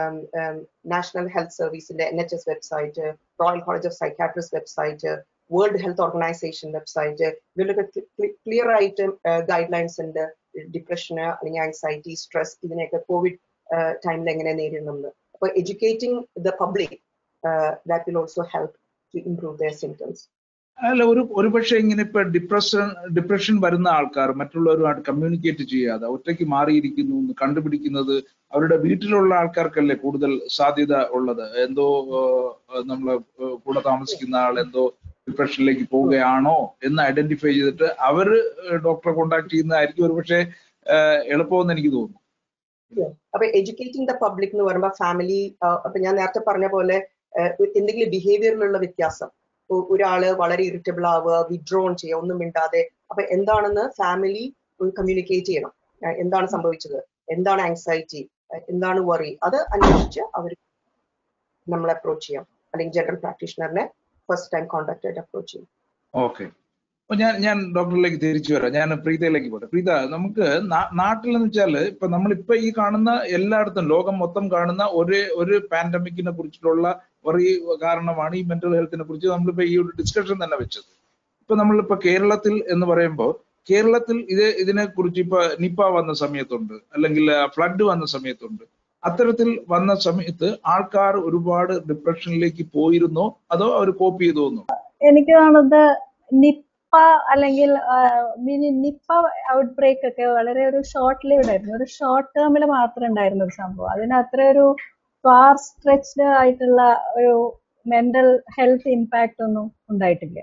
നാഷണൽ ഹെൽത്ത് സർവീസിന്റെ NHS website, Royal College of Psychiatrist website, World Health Organisation website, ഇതിലൊക്കെ ക്ലിയർ ആയിട്ട് ഗൈഡ് ലൈൻസ് ഉണ്ട്. ഡിപ്രഷന് അല്ലെങ്കിൽ ആങ്സൈറ്റി, സ്ട്രെസ്, ഇതിനെയൊക്കെ കോവിഡ് ടൈമിൽ എങ്ങനെ നേരിടുന്നത്. അപ്പോൾ educating the public that will also help to improve their symptoms. അല്ല, ഒരു പക്ഷേ ഇങ്ങനെ ഇപ്പൊ ഡിപ്രഷൻ വരുന്ന ആൾക്കാർ മറ്റുള്ളവരുമായിട്ട് കമ്മ്യൂണിക്കേറ്റ് ചെയ്യാതെ ഒറ്റയ്ക്ക് മാറിയിരിക്കുന്നു എന്ന് കണ്ടുപിടിക്കുന്നത് അവരുടെ വീട്ടിലുള്ള ആൾക്കാർക്കല്ലേ കൂടുതൽ സാധ്യത ഉള്ളത്? എന്തോ നമ്മളെ കൂടെ താമസിക്കുന്ന ആൾ എന്തോ ഡിപ്രഷനിലേക്ക് പോവുകയാണോ എന്ന് ഐഡന്റിഫൈ ചെയ്തിട്ട് അവര് ഡോക്ടറെ കോണ്ടാക്ട് ചെയ്യുന്നതായിരിക്കും ഒരു പക്ഷേ എളുപ്പമെന്ന് എനിക്ക് തോന്നുന്നു. അപ്പൊ എഡ്യൂക്കേറ്റിംഗ് ദ പബ്ലിക് എന്ന് പറയുമ്പോൾ ഫാമിലി, അപ്പൊ ഞാൻ നേരത്തെ പറഞ്ഞ പോലെ എന്തെങ്കിലും ബിഹേവിയറിലുള്ള വ്യത്യാസം, ഒരാള് വളരെ ഇറിറ്റബിൾ ആവുക, വിഡ്രോൺ ചെയ്യുക, ഒന്നും മിണ്ടാതെ, അപ്പൊ എന്താണെന്ന് ഫാമിലി കമ്മ്യൂണിക്കേറ്റ് ചെയ്യണം. എന്താണ് സംഭവിച്ചത്, എന്താണ് ആങ്സൈറ്റി, എന്താണ് വറി, അത് അന്വേഷിച്ച് അവർ നമ്മളെ അപ്രോച്ച് ചെയ്യാം. അല്ലെങ്കിൽ ജനറൽ പ്രാക്ടീഷണറിനെ ഫസ്റ്റ് ടൈം കോൺടാക്ട് ആയിട്ട് അപ്രോച്ച് ചെയ്യും. ഓക്കെ. അപ്പൊ ഞാൻ ഡോക്ടറിലേക്ക് തിരിച്ചു വരാം. ഞാൻ പ്രീതയിലേക്ക് പോട്ടെ. പ്രീത, നമുക്ക് നാട്ടിലെന്ന് വെച്ചാല് ഇപ്പൊ നമ്മളിപ്പോ ഈ കാണുന്ന എല്ലായിടത്തും ലോകം മൊത്തം കാണുന്ന ഒരു പാൻഡമിക്കിനെ കുറിച്ചിട്ടുള്ള ഒരു കാരണമാണ് ഈ മെന്റൽ ഹെൽത്തിനെ കുറിച്ച് നമ്മളിപ്പോ ഈ ഒരു ഡിസ്കഷൻ തന്നെ വെച്ചത്. ഇപ്പൊ നമ്മളിപ്പോ കേരളത്തിൽ എന്ന് പറയുമ്പോൾ കേരളത്തിൽ ഇതിനെ കുറിച്ച് ഇപ്പൊ നിപ്പ വന്ന സമയത്തുണ്ട്, അല്ലെങ്കിൽ ഫ്ലഡ് വന്ന സമയത്തുണ്ട്. അത്തരത്തിൽ വന്ന സമയത്ത് ആൾക്കാർ ഒരുപാട് ഡിപ്രഷനിലേക്ക് പോയിരുന്നോ അതോ അവർ കോപ്പ് ചെയ്തു വന്നോ? എനിക്ക് തോന്നുന്നത് നിപ്പ അല്ലെങ്കിൽ നിപ്പ ഔട്ട് ബ്രേക്ക് ഒക്കെ വളരെ ഒരു ഷോർട്ട് ലിവ്ഡ് ആയിരുന്നു, ഒരു ഷോർട്ട് ടേമിൽ മാത്രം ഉണ്ടായിരുന്ന ഒരു സംഭവം. അതിന് അത്ര ഒരു ഫാർ സ്ട്രെച്ച്ഡ് ആയിട്ടുള്ള ഒരു മെന്റൽ ഹെൽത്ത് ഇമ്പാക്ട് ഒന്നും ഉണ്ടായിട്ടില്ല.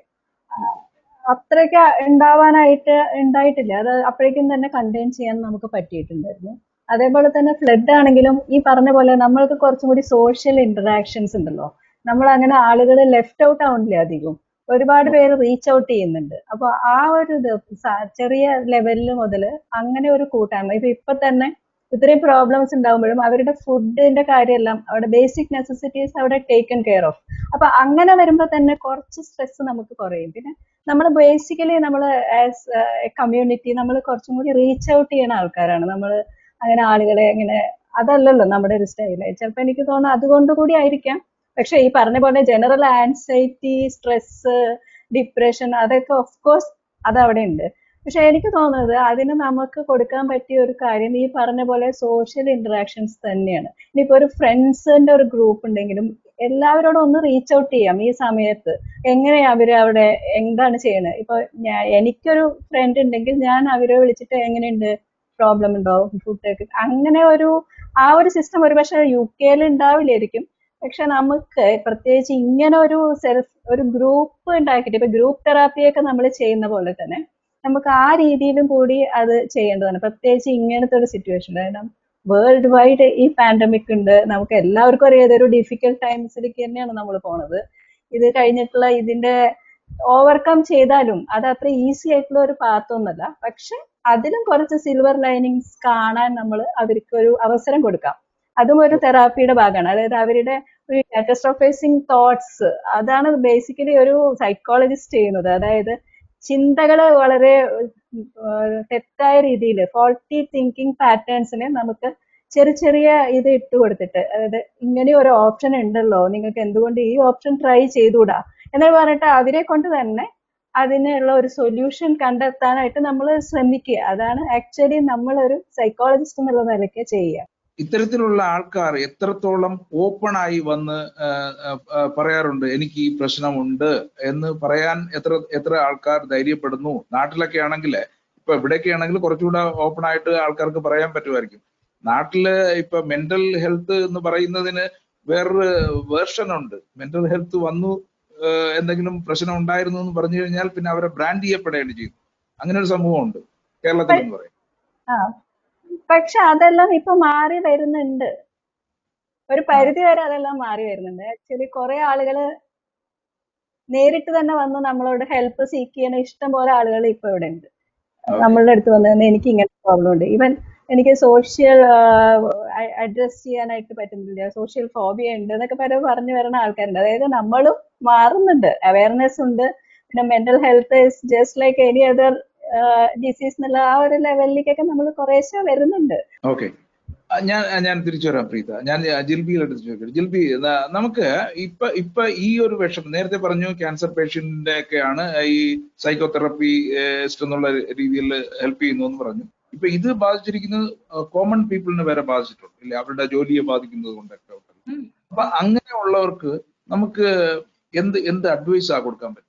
അത്രയ്ക്ക് ഉണ്ടായിട്ടില്ല. അത് അപ്പോഴേക്കും തന്നെ കണ്ടെയ്ൻ ചെയ്യാൻ നമുക്ക് പറ്റിയിട്ടുണ്ടായിരുന്നു. അതേപോലെ തന്നെ ഫ്ലഡ് ആണെങ്കിലും ഈ പറഞ്ഞ പോലെ നമ്മൾക്ക് കുറച്ചും കൂടി സോഷ്യൽ ഇന്ററാക്ഷൻസ് ഉണ്ടല്ലോ. നമ്മൾ അങ്ങനെ ആളുകൾ ലെഫ്റ്റ് ഔട്ട് ആവുന്നില്ല അധികം. ഒരുപാട് പേര് റീച്ച് ഔട്ട് ചെയ്യുന്നുണ്ട്. അപ്പൊ ആ ഒരു ഇത് ചെറിയ ലെവലിൽ മുതൽ അങ്ങനെ ഒരു കൂട്ടായ്മ ഇപ്പൊ തന്നെ ഇത്രയും പ്രോബ്ലംസ് ഉണ്ടാകുമ്പോഴും അവരുടെ ഫുഡിന്റെ കാര്യമെല്ലാം അവിടെ ബേസിക് നെസസിറ്റീസ് അവിടെ ടേക്കൺ കെയർ ഓഫ്. അപ്പൊ അങ്ങനെ വരുമ്പോ തന്നെ കുറച്ച് സ്ട്രെസ് നമുക്ക് കുറയും. പിന്നെ നമ്മൾ ബേസിക്കലി നമ്മൾ ആസ് എ കമ്മ്യൂണിറ്റി നമ്മൾ കുറച്ചും കൂടി റീച്ച് ഔട്ട് ചെയ്യുന്ന ആൾക്കാരാണ്. നമ്മൾ അങ്ങനെ ആളുകളെ ഇങ്ങനെ അതല്ലല്ലോ നമ്മുടെ ഒരു സ്റ്റൈല്. ചിലപ്പോൾ എനിക്ക് തോന്നുന്നു അതുകൊണ്ട് കൂടി ആയിരിക്കാം. പക്ഷെ ഈ പറഞ്ഞ പോലെ ജനറൽ ആൻസൈറ്റി, സ്ട്രെസ്, ഡിപ്രഷൻ അതൊക്കെ ഓഫ് കോഴ്സ് അതവിടെ ഉണ്ട്. പക്ഷെ എനിക്ക് തോന്നുന്നത് അതിന് നമുക്ക് കൊടുക്കാൻ പറ്റിയ ഒരു കാര്യം ഈ പറഞ്ഞ പോലെ സോഷ്യൽ ഇന്ററാക്ഷൻസ് തന്നെയാണ്. ഇനിയിപ്പോ ഒരു ഫ്രണ്ട്സിന്റെ ഒരു ഗ്രൂപ്പ് ഉണ്ടെങ്കിലും എല്ലാവരോടും ഒന്ന് റീച്ച് ഔട്ട് ചെയ്യാം ഈ സമയത്ത്. എങ്ങനെയാ അവര് അവിടെ എന്താണ് ചെയ്യണത്? ഇപ്പൊ എനിക്കൊരു ഫ്രണ്ട് ഉണ്ടെങ്കിൽ ഞാൻ അവരെ വിളിച്ചിട്ട് എങ്ങനെയുണ്ട്, പ്രോബ്ലം ഉണ്ടോ, ഫുഡ് അങ്ങനെ ആ ഒരു സിസ്റ്റം ഒരു പക്ഷെ UK ഉണ്ടാവില്ലായിരിക്കും. പക്ഷെ നമുക്ക് പ്രത്യേകിച്ച് ഇങ്ങനെ ഒരു ഗ്രൂപ്പ് ഉണ്ടാക്കിയിട്ട് ഇപ്പൊ ഗ്രൂപ്പ് തെറാപ്പിയൊക്കെ നമ്മൾ ചെയ്യുന്ന പോലെ തന്നെ നമുക്ക് ആ രീതിയിലും കൂടി അത് ചെയ്യേണ്ടതാണ്, പ്രത്യേകിച്ച് ഇങ്ങനത്തെ ഒരു സിറ്റുവേഷൻ. കാരണം വേൾഡ് വൈഡ് ഈ പാൻഡമിക് ഉണ്ട്. നമുക്ക് എല്ലാവർക്കും അറിയാം ഇതൊരു ഡിഫിക്കൽട്ട് ടൈംസിലേക്ക് തന്നെയാണ് നമ്മൾ പോണത്. ഇത് കഴിഞ്ഞിട്ടുള്ള ഇതിന്റെ ഓവർകം ചെയ്താലും അത് അത്ര ഈസി ആയിട്ടുള്ള ഒരു പാത്തൊന്നല്ല. പക്ഷെ അതിലും കുറച്ച് സിൽവർ ലൈനിങ്സ് കാണാൻ നമ്മൾ അവർക്ക് ഒരു അവസരം കൊടുക്കാം. അതും ഒരു തെറാപ്പിയുടെ ഭാഗമാണ്. അതായത് അവരുടെ ഒരു കാറ്റസ്ട്രോഫൈസിങ് തോട്ട്സ് അതാണ് ബേസിക്കലി ഒരു സൈക്കോളജിസ്റ്റ് ചെയ്യുന്നത്. അതായത് ചിന്തകള് വളരെ തെറ്റായ രീതിയിൽ ഫോൾട്ടി തിങ്കിങ് പാറ്റേൺസിനെ നമുക്ക് ചെറിയ ഇത് ഇട്ട് കൊടുത്തിട്ട്, അതായത് ഇങ്ങനെ ഒരു ഓപ്ഷൻ ഉണ്ടല്ലോ, നിങ്ങൾക്ക് എന്തുകൊണ്ട് ഈ ഓപ്ഷൻ ട്രൈ ചെയ്തുകൂടാ എന്ന് പറഞ്ഞിട്ട് അവരെ കൊണ്ട് തന്നെ അതിനുള്ള ഒരു സൊല്യൂഷൻ കണ്ടെത്താനായിട്ട് നമ്മൾ ശ്രമിക്കുക. അതാണ് ആക്ച്വലി നമ്മളൊരു സൈക്കോളജിസ്റ്റ് എന്നുള്ള നിലയ്ക്ക് ചെയ്യുക. ഇത്തരത്തിലുള്ള ആൾക്കാർ എത്രത്തോളം ഓപ്പൺ ആയി വന്ന് പറയാറുണ്ട് എനിക്ക് ഈ പ്രശ്നമുണ്ട് എന്ന് പറയാൻ എത്ര ആൾക്കാർ ധൈര്യപ്പെടുന്നു? നാട്ടിലൊക്കെ ആണെങ്കിൽ, ഇപ്പൊ ഇവിടെയൊക്കെ ആണെങ്കിൽ കുറച്ചുകൂടെ ഓപ്പൺ ആയിട്ട് ആൾക്കാർക്ക് പറയാൻ പറ്റുമായിരിക്കും. നാട്ടില് ഇപ്പൊ മെന്റൽ ഹെൽത്ത് എന്ന് പറയുന്നതിന് വേറൊരു വേർഷൻ ഉണ്ട്. മെന്റൽ ഹെൽത്ത് വന്നു എന്തെങ്കിലും പ്രശ്നം ഉണ്ടായിരുന്നു എന്ന് പറഞ്ഞു കഴിഞ്ഞാൽ പിന്നെ അവരെ ബ്രാൻഡ് ചെയ്യപ്പെടേണ്ടി ചെയ്യും. അങ്ങനെ ഒരു സംഭവം ഉണ്ട് കേരളത്തിൽ എന്ന് പറയും. പക്ഷെ അതെല്ലാം ഇപ്പൊ മാറി വരുന്നുണ്ട്, ഒരു പരിധി വരെ അതെല്ലാം മാറി വരുന്നുണ്ട്. ആക്ച്വലി കുറെ ആളുകള് നേരിട്ട് തന്നെ വന്ന് നമ്മളോട് ഹെൽപ്പ് സീക്ക് ചെയ്യുന്ന ഇഷ്ടം പോലെ ആളുകൾ ഇപ്പൊ ഇവിടെ ഉണ്ട്. നമ്മളുടെ അടുത്ത് വന്ന് എനിക്ക് ഇങ്ങനത്തെ പ്രോബ്ലം ഉണ്ട്, ഈവൻ എനിക്ക് സോഷ്യൽ അഡ്രസ് ചെയ്യാനായിട്ട് പറ്റുന്നില്ല, സോഷ്യൽ ഫോബിയ ഉണ്ട് എന്നൊക്കെ പറഞ്ഞു വരുന്ന ആൾക്കാരുണ്ട്. അതായത് നമ്മളും മാറുന്നുണ്ട്, അവയർനെസ് ഉണ്ട്. പിന്നെ mental health is just like any other disease എന്നുള്ള ആ ഒരു ലെവലിലേക്കൊക്കെ നമ്മൾ കുറേശ്ശെ വരുന്നുണ്ട്. ഓക്കെ, ഞാൻ തിരിച്ചു വരാം പ്രീത. ഞാൻ ജിൽബിയിലോട്ട് ചോദിക്കട്ടെ. ജിൽബി, നമുക്ക് ഇപ്പൊ ഈ ഒരു വിഷമം നേരത്തെ പറഞ്ഞു ക്യാൻസർ പേഷ്യന്റിന്റെ ഒക്കെയാണ് ഈ സൈക്കോതെറാപ്പിസ്റ്റ് എന്നുള്ള രീതിയിൽ ഹെൽപ്പ് ചെയ്യുന്നു എന്ന് പറഞ്ഞു. ഇപ്പൊ ഇത് ബാധിച്ചിരിക്കുന്നത് കോമൺ പീപ്പിളിനെ വരെ ബാധിച്ചിട്ടുണ്ട് ഇല്ലേ, അവരുടെ ജോലിയെ ബാധിക്കുന്നത് കൊണ്ടൊക്കെ. അപ്പൊ അങ്ങനെയുള്ളവർക്ക് നമുക്ക് എന്ത് അഡ്വൈസ് കൊടുക്കാൻ പറ്റും?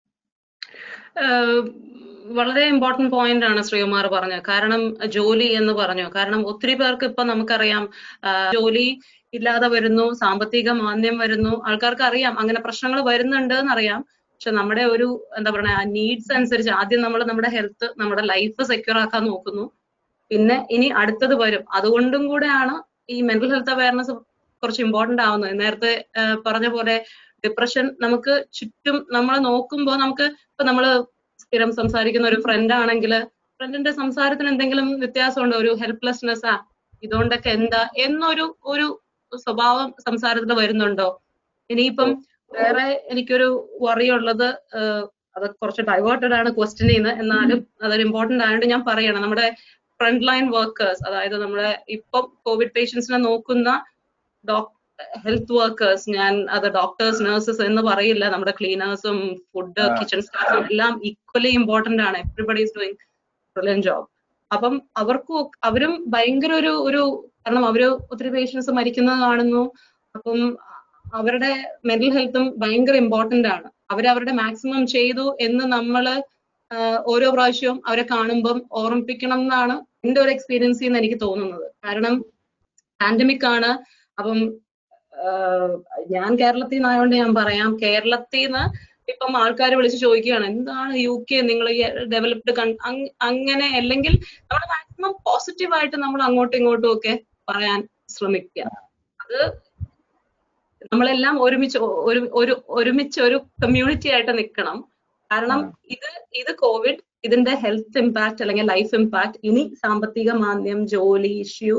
വളരെ ഇമ്പോർട്ടന്റ് പോയിന്റ് ആണ് ശ്രീകുമാർ പറഞ്ഞത്. കാരണം ജോലി എന്ന് പറഞ്ഞു, കാരണം ഒത്തിരി പേർക്ക് ഇപ്പൊ നമുക്കറിയാം ജോലി ഇല്ലാതെ വരുന്നു, സാമ്പത്തിക മാന്ദ്യം വരുന്നു, ആൾക്കാർക്ക് അറിയാം അങ്ങനെ പ്രശ്നങ്ങൾ വരുന്നുണ്ട് എന്നറിയാം. പക്ഷെ നമ്മുടെ ഒരു എന്താ പറയുക നീഡ്സ് അനുസരിച്ച് ആദ്യം നമ്മൾ നമ്മുടെ ഹെൽത്ത്, നമ്മുടെ ലൈഫ് സെക്യൂർ ആക്കാൻ നോക്കുന്നു. പിന്നെ ഇനി അടുത്തത് വരും. അതുകൊണ്ടും കൂടെയാണ് ഈ മെന്റൽ ഹെൽത്ത് അവയർനെസ് കുറച്ച് ഇമ്പോർട്ടന്റ് ആവുന്നത്. നേരത്തെ പറഞ്ഞ പോലെ ഡിപ്രഷൻ നമുക്ക് ചുറ്റും നമ്മൾ നോക്കുമ്പോൾ നമുക്ക് ഇപ്പൊ നമ്മള് സ്ഥിരം സംസാരിക്കുന്ന ഒരു ഫ്രണ്ട് ആണെങ്കിൽ ഫ്രണ്ടിന്റെ സംസാരത്തിന് എന്തെങ്കിലും വ്യത്യാസമുണ്ടോ, ഒരു ഹെൽപ്ലെസ്നെസ് ഇതുകൊണ്ടൊക്കെ എന്താ എന്നൊരു സ്വഭാവം സംസാരത്തിൽ വരുന്നുണ്ടോ? ഇനിയിപ്പം വേറെ എനിക്കൊരു വറി ഉള്ളത്, അത് കുറച്ച് ഡൈവേർട്ടഡ് ആണ് ക്വസ്റ്റ്യൻ, എന്നാലും അതൊരു ഇമ്പോർട്ടന്റ് ആയതുകൊണ്ട് ഞാൻ പറയണം. നമ്മുടെ ഫ്രണ്ട് ലൈൻ വർക്കേഴ്സ്, അതായത് നമ്മുടെ ഇപ്പം കോവിഡ് പേഷ്യൻസിനെ നോക്കുന്ന ഹെൽത്ത് വർക്കേഴ്സ്, ഞാൻ അത് ഡോക്ടേഴ്സ്, നഴ്സസ് എന്ന് പറയില്ല, നമ്മുടെ ക്ലീനേഴ്സും ഫുഡ് കിച്ചൺ സ്റ്റാഫും എല്ലാം ഈക്വലി ഇമ്പോർട്ടന്റ് ആണ്. Everybody is doing brilliant job. അപ്പം അവരും ഭയങ്കര ഒരു കാരണം അവര് ഒത്തിരി പേഷ്യൻസ് മരിക്കുന്നത് കാണുന്നു. അപ്പം അവരുടെ മെന്റൽ ഹെൽത്തും ഭയങ്കര ഇമ്പോർട്ടന്റ് ആണ്. അവരവരുടെ മാക്സിമം ചെയ്തു എന്ന് നമ്മള് ഓരോ പ്രാവശ്യവും അവരെ കാണുമ്പം ഓർമ്മിപ്പിക്കണം എന്നാണ് എന്റെ ഒരു എക്സ്പീരിയൻസിൽ നിന്ന് എനിക്ക് തോന്നുന്നത്. കാരണം പാൻഡമിക് ആണ്. അപ്പം ഞാൻ കേരളത്തിൽ നിന്നായതുകൊണ്ട് ഞാൻ പറയാം, കേരളത്തിൽ നിന്ന് ഇപ്പം ആൾക്കാർ വിളിച്ച് ചോദിക്കുകയാണ് എന്താണ് UK നിങ്ങൾ ഈ ഡെവലപ്ഡ് അങ്ങനെ, അല്ലെങ്കിൽ നമ്മൾ മാക്സിമം പോസിറ്റീവായിട്ട് നമ്മൾ അങ്ങോട്ടും ഇങ്ങോട്ടും ഒക്കെ പറയാൻ ശ്രമിക്കുക. അത് നമ്മളെല്ലാം ഒരുമിച്ച് ഒരു കമ്മ്യൂണിറ്റി ആയിട്ട് നിൽക്കണം. കാരണം ഇത് കോവിഡ്, ഇതിന്റെ ഹെൽത്ത് ഇമ്പാക്ട് അല്ലെങ്കിൽ ലൈഫ് ഇമ്പാക്ട്, ഇനി സാമ്പത്തിക മാന്ദ്യം, ജോലി ഇഷ്യൂ,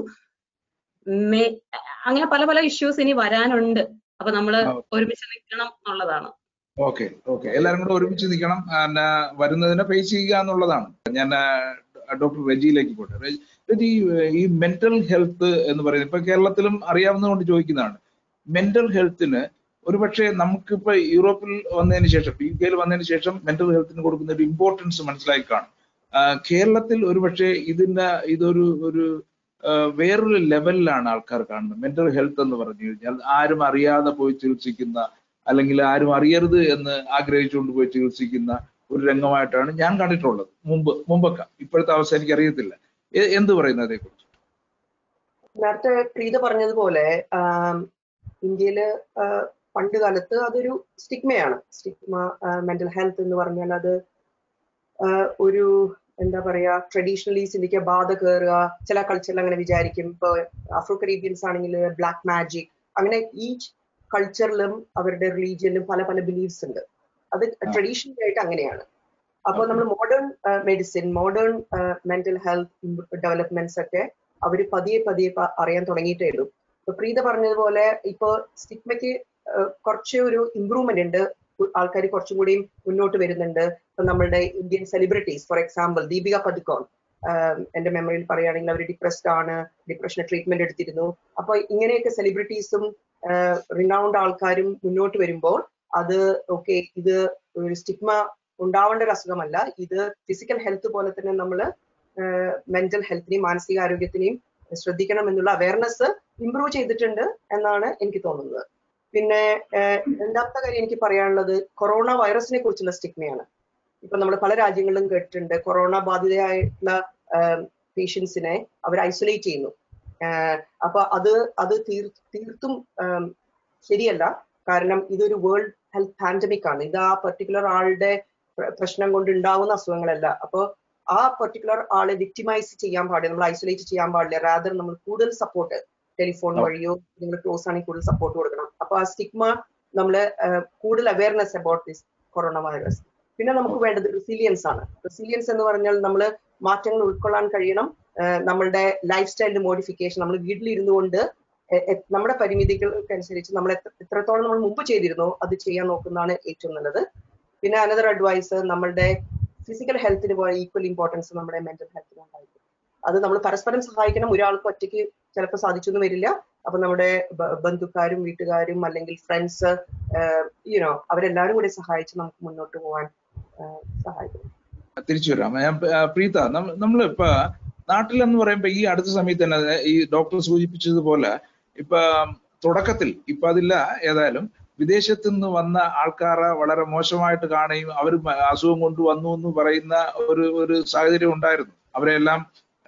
അങ്ങനെ പല പല ഇഷ്യൂസ് ഇനി വരാനുണ്ട്. അപ്പൊ നമ്മള് ഒരുമിച്ച് നിൽക്കണം എന്നുള്ളതാണ്. ഓക്കെ, എല്ലാവരും കൂടെ ഒരുമിച്ച് നിൽക്കണം, വരുന്നതിനെ ഫേസ് ചെയ്യുക എന്നുള്ളതാണ്. ഞാൻ ഡോക്ടർ റെജിയിലേക്ക് പോട്ടെ. റെജി, ഈ മെന്റൽ ഹെൽത്ത് എന്ന് പറയുന്നത് ഇപ്പൊ കേരളത്തിലും അറിയാവുന്നതുകൊണ്ട് ചോദിക്കുന്നതാണ്. മെന്റൽ ഹെൽത്തിന് ഒരുപക്ഷെ നമുക്കിപ്പോ യൂറോപ്പിൽ വന്നതിന് ശേഷം, UK വന്നതിന് ശേഷം മെന്റൽ ഹെൽത്തിന് കൊടുക്കുന്ന ഒരു ഇമ്പോർട്ടൻസ് മനസ്സിലാക്കി കാണും. കേരളത്തിൽ ഒരുപക്ഷെ ഇതൊരു വേറൊരു ലെവലിലാണ് ആൾക്കാർ കാണുന്നത്. മെന്റൽ ഹെൽത്ത് എന്ന് പറഞ്ഞു കഴിഞ്ഞാൽ ആരും അറിയാതെ പോയി ചികിത്സിക്കുന്ന, അല്ലെങ്കിൽ ആരും അറിയരുത് എന്ന് ആഗ്രഹിച്ചുകൊണ്ട് പോയി ചികിത്സിക്കുന്ന ഒരു രംഗമായിട്ടാണ് ഞാൻ കണ്ടിട്ടുള്ളത് മുമ്പൊക്കെ. ഇപ്പോഴത്തെ അവസ്ഥ എനിക്ക് അറിയത്തില്ല. എന്ത് പറയുന്നത് അതേക്കുറിച്ച്? നേരത്തെ പ്രീത പറഞ്ഞതുപോലെ ഇന്ത്യയില് പണ്ട് കാലത്ത് അതൊരു സ്റ്റിഗ്മയാണ്. മെന്റൽ ഹെൽത്ത് എന്ന് പറഞ്ഞാൽ അത് ഒരു എന്താ പറയാ, ട്രഡീഷണലി ചിന്തിക്കുക, ബാധ കയറുക, ചില കൾച്ചറിൽ അങ്ങനെ വിചാരിക്കും. ഇപ്പൊ ആഫ്രോ കരീബിയൻസ് ആണെങ്കിൽ ബ്ലാക്ക് മാജിക്, അങ്ങനെ ഈച്ച് കൾച്ചറിലും അവരുടെ റിലീജിയനിലും പല പല ബിലീഫ്സ് ഉണ്ട്. അത് ട്രഡീഷണലി ആയിട്ട് അങ്ങനെയാണ്. അപ്പോൾ നമ്മൾ modern medicine, modern mental health developments ഒക്കെ അവർ പതിയെ അറിയാൻ തുടങ്ങിയിട്ടേ ഉള്ളൂ. ഇപ്പൊ പ്രീത പറഞ്ഞതുപോലെ ഇപ്പൊ സ്റ്റിഗ്മയ്ക്ക് കുറച്ച് ഒരു ഇമ്പ്രൂവ്മെന്റ് ഉണ്ട്. ആൾക്കാർ കുറച്ചും കൂടി മുന്നോട്ട് വരുന്നുണ്ട്. ഇപ്പൊ നമ്മളുടെ Indian celebrities, for example Deepika Padukone, എന്റെ മെമ്മറിയിൽ പറയുകയാണെങ്കിൽ അവർ ഡിപ്രസ്ഡ് ആണ്, ഡിപ്രഷന് ട്രീറ്റ്മെന്റ് എടുത്തിരുന്നു. അപ്പൊ ഇങ്ങനെയൊക്കെ സെലിബ്രിറ്റീസും റിനൗണ്ട് ആൾക്കാരും മുന്നോട്ട് വരുമ്പോൾ അത് ഓക്കെ, ഇത് ഒരു സ്റ്റിഗ്മ ഉണ്ടാവേണ്ട ഒരു അസുഖമല്ല, ഇത് ഫിസിക്കൽ ഹെൽത്ത് പോലെ തന്നെ നമ്മൾ മെന്റൽ ഹെൽത്തിനെയും മാനസികാരോഗ്യത്തിനെയും ശ്രദ്ധിക്കണം എന്നുള്ള അവയർനെസ് ഇംപ്രൂവ് ചെയ്തിട്ടുണ്ട് എന്നാണ് എനിക്ക് തോന്നുന്നത്. പിന്നെ രണ്ടാമത്തെ കാര്യം എനിക്ക് പറയാനുള്ളത് കൊറോണ വൈറസിനെ കുറിച്ചുള്ള സ്റ്റിഗ്മയാണ്. ഇപ്പൊ നമ്മൾ പല രാജ്യങ്ങളിലും കേട്ടിട്ടുണ്ട്, കൊറോണ ബാധിതയായിട്ടുള്ള പേഷ്യൻസിനെ അവർ ഐസൊലേറ്റ് ചെയ്യുന്നു. അപ്പൊ അത് തീർത്തും ശരിയല്ല. കാരണം ഇതൊരു വേൾഡ് ഹെൽത്ത് പാൻഡമിക് ആണ്. ഇത് ആ പെർട്ടിക്കുലർ ആളുടെ പ്രശ്നം കൊണ്ട് ഉണ്ടാവുന്ന അസുഖങ്ങളല്ല. അപ്പോൾ ആ പെർട്ടിക്കുലർ ആളെ വിക്ടിമൈസ് ചെയ്യാൻ പാടില്ല, നമ്മൾ ഐസൊലേറ്റ് ചെയ്യാൻ പാടില്ല. റാദർ നമ്മൾ കൂടുതൽ സപ്പോർട്ട് ടെലിഫോൺ വഴിയോ നിങ്ങൾ ക്ലോസ് ആണെങ്കിൽ കൂടുതൽ സപ്പോർട്ട് കൊടുക്കണം. അപ്പൊ ആ സ്റ്റിഗ്മ നമ്മള് കൂടുതൽ awareness about this corona virus. പിന്നെ നമുക്ക് വേണ്ടത് റെസിലിയൻസ് ആണ്. റെസിലിയൻസ് എന്ന് പറഞ്ഞാൽ നമ്മൾ മാറ്റങ്ങൾ ഉൾക്കൊള്ളാൻ കഴിയണം. നമ്മളുടെ ലൈഫ് സ്റ്റൈലിന്റെ മോഡിഫിക്കേഷൻ, നമ്മൾ വീട്ടിലിരുന്നു കൊണ്ട് നമ്മുടെ പരിമിതികൾക്കനുസരിച്ച് നമ്മൾ എത്രത്തോളം നമ്മൾ മുമ്പ് ചെയ്തിരുന്നോ അത് ചെയ്യാൻ നോക്കുന്നതാണ് ഏറ്റവും നല്ലത്. പിന്നെ അനദർ അഡ്വൈസ്, നമ്മളുടെ ഫിസിക്കൽ ഹെൽത്തിന് പോലെ ഈക്വൽ ഇമ്പോർട്ടൻസ് നമ്മുടെ മെന്റൽ ഹെൽത്തിന് ഉണ്ടായിരിക്കും. അത് നമ്മൾ പരസ്പരം സഹായിക്കണം. ഒരാൾക്ക് ഒറ്റയ്ക്ക് ചിലപ്പോൾ സാധിച്ചൊന്നും വരില്ല. അപ്പൊ നമ്മുടെ ബന്ധുക്കാരും വീട്ടുകാരും അല്ലെങ്കിൽ ഫ്രണ്ട്സ് അവരെല്ലാരും കൂടി സഹായിച്ച് നമുക്ക് മുന്നോട്ട് പോകാൻ സഹായിക്കും. തിരിച്ചു വരാം. പ്രീത, നമ്മളിപ്പോ നാട്ടിലെന്ന് പറയുമ്പോ ഈ അടുത്ത സമയത്ത് തന്നെ ഈ ഡോക്ടർ സൂചിപ്പിച്ചതുപോലെ ഇപ്പൊ തുടക്കത്തിൽ, ഇപ്പൊ അതില്ല, ഏതായാലും വിദേശത്ത് നിന്ന് വന്ന ആൾക്കാരെ വളരെ മോശമായിട്ട് കാണുകയും അവർ അസുഖം കൊണ്ട് വന്നു എന്ന് പറയുന്ന ഒരു സാഹചര്യം ഉണ്ടായിരുന്നു. അവരെല്ലാം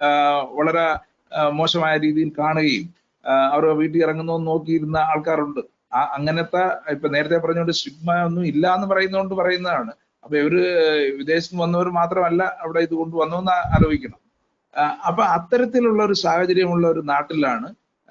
വളരെ മോശമായ രീതിയിൽ കാണുകയും അവരുടെ വീട്ടിൽ ഇറങ്ങുന്നതെന്ന് നോക്കിയിരുന്ന ആൾക്കാരുണ്ട്. അങ്ങനത്തെ ഇപ്പൊ നേരത്തെ പറഞ്ഞുകൊണ്ട് സ്റ്റിഗ്മ ഒന്നും ഇല്ല എന്ന് പറയുന്നതുകൊണ്ട് പറയുന്നതാണ്. അപ്പൊ ഇവര് വിദേശത്ത് വന്നവർ മാത്രമല്ല അവിടെ ഇത് കൊണ്ടുവന്നെന്ന് ആലോചിക്കണം. അപ്പൊ അത്തരത്തിലുള്ള ഒരു സാഹചര്യമുള്ള ഒരു നാട്ടിലാണ്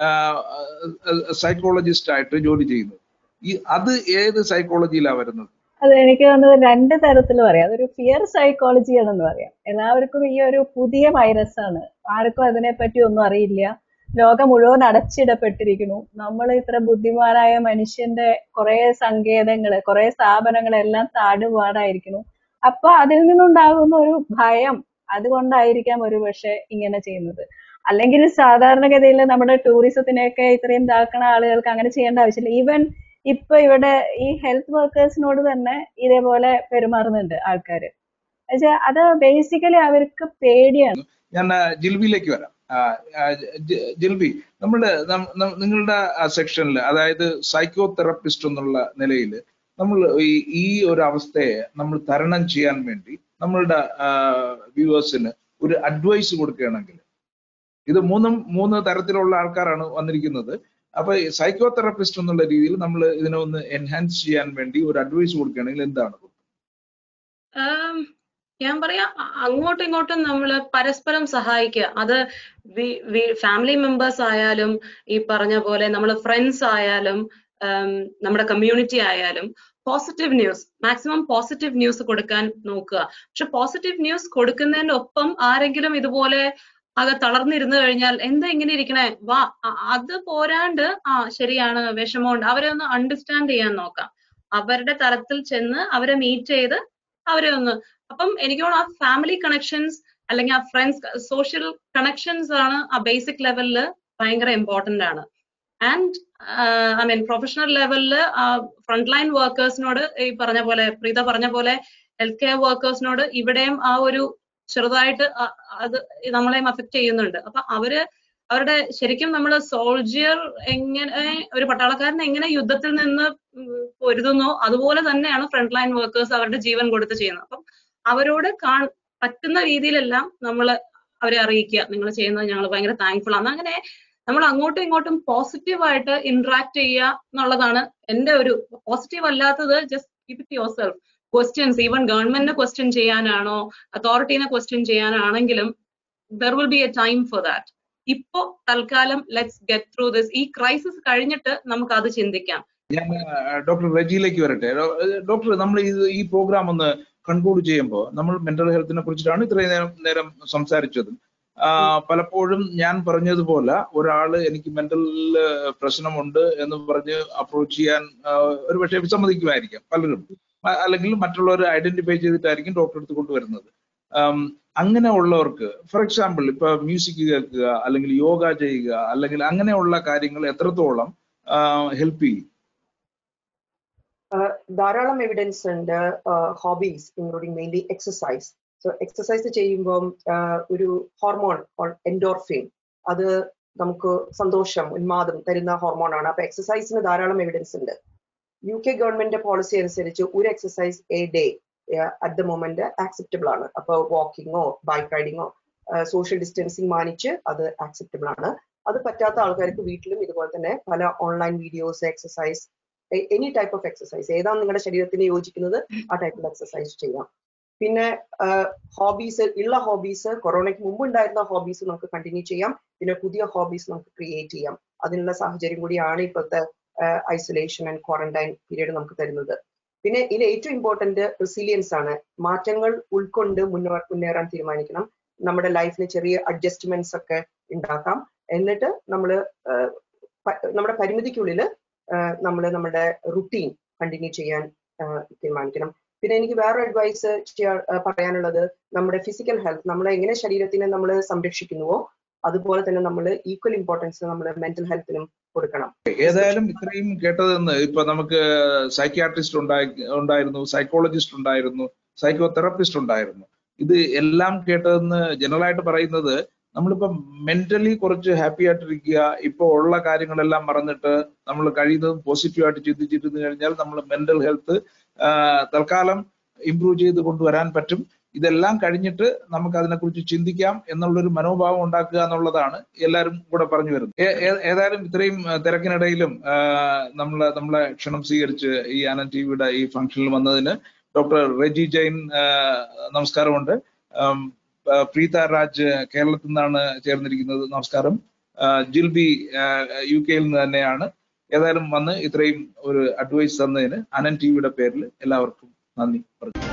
സൈക്കോളജിസ്റ്റ് ആയിട്ട് ജോലി ചെയ്യുന്നത്. അത് ഏത് സൈക്കോളജിയിലാണ് വരുന്നത്? അത് എനിക്ക് തോന്നുന്നത് രണ്ട് തരത്തിൽ പറയാം. അതൊരു ഫിയർ സൈക്കോളജി ആണെന്ന് പറയാം. എല്ലാവർക്കും ഈ ഒരു പുതിയ വൈറസ് ആണ്, ആർക്കും അതിനെപ്പറ്റി ഒന്നും അറിയില്ല. ലോകം മുഴുവൻ അടച്ചിടപ്പെട്ടിരിക്കുന്നു. നമ്മൾ ഇത്ര ബുദ്ധിമാനായ മനുഷ്യന്റെ കുറെ സങ്കേതങ്ങള്, കുറെ സ്ഥാപനങ്ങളെല്ലാം താടുപാടായിരിക്കുന്നു. അപ്പൊ അതിൽ നിന്നുണ്ടാകുന്ന ഒരു ഭയം, അതുകൊണ്ടായിരിക്കാം ഒരു പക്ഷെ ഇങ്ങനെ ചെയ്യുന്നത്. അല്ലെങ്കിൽ സാധാരണഗതിയിൽ നമ്മുടെ ടൂറിസത്തിനെയൊക്കെ ഇത്രയും ഇതാക്കണ ആളുകൾക്ക് അങ്ങനെ ചെയ്യേണ്ട ആവശ്യമില്ല. ഈവൻ ഇപ്പൊ ഇവിടെ ഈ ഹെൽത്ത് വർക്കേഴ്സിനോട് തന്നെ ഇതേപോലെ പെരുമാറുന്നുണ്ട് ആൾക്കാര്. അത് ബേസിക്കലി അവർക്ക് പേടിയാണ്. ഞാൻ ജിൽവിയിലേക്ക് വരാം. ജിൽബി, നിങ്ങളുടെ സെക്ഷനിൽ, അതായത് സൈക്കോ തെറപ്പിസ്റ്റ് എന്നുള്ള നിലയിൽ നമ്മൾ ഈ ഒരു അവസ്ഥയെ നമ്മൾ തരണം ചെയ്യാൻ വേണ്ടി നമ്മളുടെ വ്യൂവേഴ്സിന് ഒരു അഡ്വൈസ് കൊടുക്കുകയാണെങ്കിൽ, ഇത് മൂന്ന് തരത്തിലുള്ള ആൾക്കാരാണ് വന്നിരിക്കുന്നത്. അപ്പൊ സൈക്കോ തെറപ്പിസ്റ്റ് എന്നുള്ള രീതിയിൽ നമ്മൾ ഇതിനെ ഒന്ന് എൻഹാൻസ് ചെയ്യാൻ വേണ്ടി ഒരു അഡ്വൈസ് കൊടുക്കുകയാണെങ്കിൽ എന്താണ്? ഞാൻ പറയാം, അങ്ങോട്ടും ഇങ്ങോട്ടും നമ്മൾ പരസ്പരം സഹായിക്കുക. അത് ഫാമിലി മെമ്പേഴ്സ് ആയാലും, ഈ പറഞ്ഞ പോലെ നമ്മൾ ഫ്രണ്ട്സ് ആയാലും, നമ്മുടെ കമ്മ്യൂണിറ്റി ആയാലും, positive news, maximum positive news കൊടുക്കാൻ നോക്കുക. പക്ഷെ പോസിറ്റീവ് ന്യൂസ് കൊടുക്കുന്നതിന്റെ ഒപ്പം ആരെങ്കിലും ഇതുപോലെ ആകെ തളർന്നിരുന്നു കഴിഞ്ഞാൽ എന്താ ഇങ്ങനെ ഇരിക്കണേ, അത് പോരാണ്ട് ശരിയാണ്, വിഷമമുണ്ട്, അവരെ ഒന്ന് അണ്ടർസ്റ്റാൻഡ് ചെയ്യാൻ നോക്കാം. അവരുടെ തലത്തിൽ ചെന്ന് അവരെ മീറ്റ് ചെയ്ത് അവരെ ഒന്ന്, അപ്പം എനിക്ക് തോന്നുന്നു ആ ഫാമിലി കണക്ഷൻസ് അല്ലെങ്കിൽ ആ ഫ്രണ്ട്സ്, സോഷ്യൽ കണക്ഷൻസ് ആണ് ആ ബേസിക് ലെവലില് ഭയങ്കര ഇമ്പോർട്ടന്റ് ആണ്. ആൻഡ് ഐ മീൻ പ്രൊഫഷണൽ ലെവലില് ഫ്രണ്ട് ലൈൻ വർക്കേഴ്സിനോട്, ഈ പറഞ്ഞ പോലെ പ്രീത പറഞ്ഞ പോലെ ഹെൽത്ത് കെയർ വർക്കേഴ്സിനോട് ഇവിടെയും ആ ഒരു ചെറുതായിട്ട് അത് നമ്മളെയും അഫക്ട് ചെയ്യുന്നുണ്ട്. അപ്പൊ അവരുടെ ശരിക്കും നമ്മള് സോൾജിയർ എങ്ങനെ, ഒരു പട്ടാളക്കാരൻ എങ്ങനെ യുദ്ധത്തിൽ നിന്ന് പൊരുതുന്നോ അതുപോലെ തന്നെയാണ് ഫ്രണ്ട് ലൈൻ വർക്കേഴ്സ് അവരുടെ ജീവൻ കൊടുത്ത് ചെയ്യുന്നത്. അപ്പം അവരോട് പറ്റുന്ന രീതിയിലെല്ലാം നമ്മൾ അവരെ അറിയിക്കുക, നിങ്ങൾ ചെയ്യുന്നത് ഞങ്ങൾ ഭയങ്കര താങ്ക്ഫുൾ ആണ്. അങ്ങനെ നമ്മൾ അങ്ങോട്ടും ഇങ്ങോട്ടും പോസിറ്റീവായിട്ട് ഇന്ററാക്ട് ചെയ്യുക എന്നുള്ളതാണ് എന്റെ ഒരു. പോസിറ്റീവ് അല്ലാത്തത് just keep it yourself. Questions, even ഗവൺമെന്റിനെ ക്വസ്റ്റ്യൻ ചെയ്യാനാണോ അതോറിറ്റീനെ ക്വസ്റ്റ്യൻ ചെയ്യാനാണെങ്കിലും there will be a time for that. ഇപ്പോ തൽക്കാലം ലെറ്റ്സ് ഗെറ്റ് ത്രൂ ദിസ്. ഈ ക്രൈസിസ് കഴിഞ്ഞിട്ട് നമുക്ക് അത് ചിന്തിക്കാം. ഞാൻ ഡോക്ടർ റെജിയിലേക്ക് വരട്ടെ. ഡോക്ടർ, നമ്മൾ ഈ പ്രോഗ്രാം ഒന്ന് കൺക്ലൂഡ് ചെയ്യുമ്പോൾ നമ്മൾ മെന്റൽ ഹെൽത്തിനെ കുറിച്ചിട്ടാണ് ഇത്രയും നേരം സംസാരിച്ചത്. പലപ്പോഴും ഞാൻ പറഞ്ഞതുപോലെ ഒരാള് എനിക്ക് മെന്റൽ പ്രശ്നമുണ്ട് എന്ന് പറഞ്ഞ് അപ്രോച്ച് ചെയ്യാൻ ഒരു പക്ഷേ വിസമ്മതിക്കുമായിരിക്കാം പലരും, അല്ലെങ്കിൽ മറ്റുള്ളവർ ഐഡന്റിഫൈ ചെയ്തിട്ടായിരിക്കും ഡോക്ടറെ അടുത്ത് കൊണ്ടുവരുന്നത്. അങ്ങനെ ഉള്ളവർക്ക്, ഫോർ എക്സാമ്പിൾ, ഇപ്പൊ മ്യൂസിക് കേൾക്കുക അല്ലെങ്കിൽ യോഗ ചെയ്യുക അല്ലെങ്കിൽ അങ്ങനെയുള്ള കാര്യങ്ങൾ എത്രത്തോളം ഹെൽപ്പ് ചെയ്യും? ധാരാളം എവിഡൻസ് ഉണ്ട്. Hobbies including mainly exercise. So exercise ചെയ്യുമ്പം ഒരു ഹോർമോൺ എൻഡോർഫിൻ, അത് നമുക്ക് സന്തോഷം, ഉന്മാദം തരുന്ന ഹോർമോൺ ആണ്. അപ്പൊ എക്സസൈസിന് ധാരാളം എവിഡൻസ് ഉണ്ട്. UK ഗവൺമെന്റ് പോളിസി അനുസരിച്ച് ഒരു exercise a day at the moment acceptable ആണ്. അപ്പൊ വാക്കിങ്ങോ ബൈക്ക് റൈഡിങ്ങോ സോഷ്യൽ ഡിസ്റ്റൻസിങ് മാനിച്ച് അത് ആക്സെപ്റ്റബിൾ ആണ്. അത് പറ്റാത്ത ആൾക്കാർക്ക് വീട്ടിലും ഇതുപോലെ തന്നെ പല online videos, exercise, any type of exercise, ഏതാണ് നിങ്ങളുടെ ശരീരത്തിന് യോജിക്കുന്നത് ആ ടൈപ്പിൽ എക്സസൈസ് ചെയ്യാം. പിന്നെ ഹോബീസ്, കൊറോണയ്ക്ക് മുമ്പ് ഉണ്ടായിരുന്ന ഹോബീസ് നമുക്ക് കണ്ടിന്യൂ ചെയ്യാം. പിന്നെ പുതിയ ഹോബീസ് നമുക്ക് ക്രിയേറ്റ് ചെയ്യാം. അതിനുള്ള സാഹചര്യം കൂടിയാണ് ഇപ്പോഴത്തെ ഐസൊലേഷൻ ആൻഡ് ക്വാറന്റൈൻ പീരീഡ് നമുക്ക് തരുന്നത്. പിന്നെ ഇതിൽ ഏറ്റവും ഇമ്പോർട്ടന്റ് റെസിലിയൻസ് ആണ്. മാറ്റങ്ങൾ ഉൾക്കൊണ്ട് മുന്നേറാൻ തീരുമാനിക്കണം. നമ്മുടെ ലൈഫിന് ചെറിയ അഡ്ജസ്റ്റ്മെന്റ്സ് ഒക്കെ ഉണ്ടാക്കാം. എന്നിട്ട് നമ്മുടെ പരിമിതിക്കുള്ളിൽ നമ്മൾ നമ്മുടെ റുട്ടീൻ കണ്ടിന്യൂ ചെയ്യാൻ തീരുമാനിക്കണം. പിന്നെ എനിക്ക് വേറൊരു അഡ്വൈസ് പറയാനുള്ളത്, നമ്മുടെ ഫിസിക്കൽ ഹെൽത്ത്, നമ്മളെ എങ്ങനെ ശരീരത്തിനെ നമ്മൾ സംരക്ഷിക്കുന്നുവോ അതുപോലെ തന്നെ നമ്മൾ ഈക്വൽ ഇമ്പോർട്ടൻസ് നമ്മൾ മെന്റൽ ഹെൽത്തിനും കൊടുക്കണം. ഏതായാലും ഇത്രയും കേട്ടതെന്ന്, ഇപ്പൊ നമുക്ക് സൈക്യാട്രിസ്റ്റ് ഉണ്ടായിരുന്നു, സൈക്കോളജിസ്റ്റ് ഉണ്ടായിരുന്നു, സൈക്കോ തെറപ്പിസ്റ്റ് ഉണ്ടായിരുന്നു. ഇത് എല്ലാം കേട്ടതെന്ന് ജനറലായിട്ട് പറയുന്നത്, നമ്മളിപ്പോ മെന്റലി കുറച്ച് ഹാപ്പി ആയിട്ടിരിക്കുക, ഇപ്പൊ ഉള്ള കാര്യങ്ങളെല്ലാം മറന്നിട്ട് നമ്മൾ കഴിയുന്നതും പോസിറ്റീവായിട്ട് ചിന്തിച്ചിരുന്നു കഴിഞ്ഞാൽ നമ്മൾ മെന്റൽ ഹെൽത്ത് തൽക്കാലം ഇംപ്രൂവ് ചെയ്ത് കൊണ്ടുവരാൻ പറ്റും. ഇതെല്ലാം കഴിഞ്ഞിട്ട് നമുക്ക് അതിനെക്കുറിച്ച് ചിന്തിക്കാം എന്നുള്ളൊരു മനോഭാവം ഉണ്ടാക്കുക എന്നുള്ളതാണ് എല്ലാവരും കൂടെ പറഞ്ഞു വരുന്നത്. ഏതായാലും ഇത്രയും തിരക്കിനിടയിലും നമ്മളെ ക്ഷണം സ്വീകരിച്ച് ഈ ആനന്ദ് ടിവിയുടെ ഈ ഫംഗ്ഷനിൽ വന്നതിന് ഡോക്ടർ റെജി ജെയിൻ നമസ്കാരമുണ്ട്. പ്രീത രാജ് കേരളത്തിൽ നിന്നാണ് ചേർന്നിരിക്കുന്നത്, നമസ്കാരം. ജിൽബി UK നിന്ന് തന്നെയാണ്. ഏതായാലും വന്ന് ഇത്രയും ഒരു അഡ്വൈസ് തന്നതിന് ആനന്ദ് ടിവിയുടെ പേരിൽ എല്ലാവർക്കും നന്ദി പറഞ്ഞു.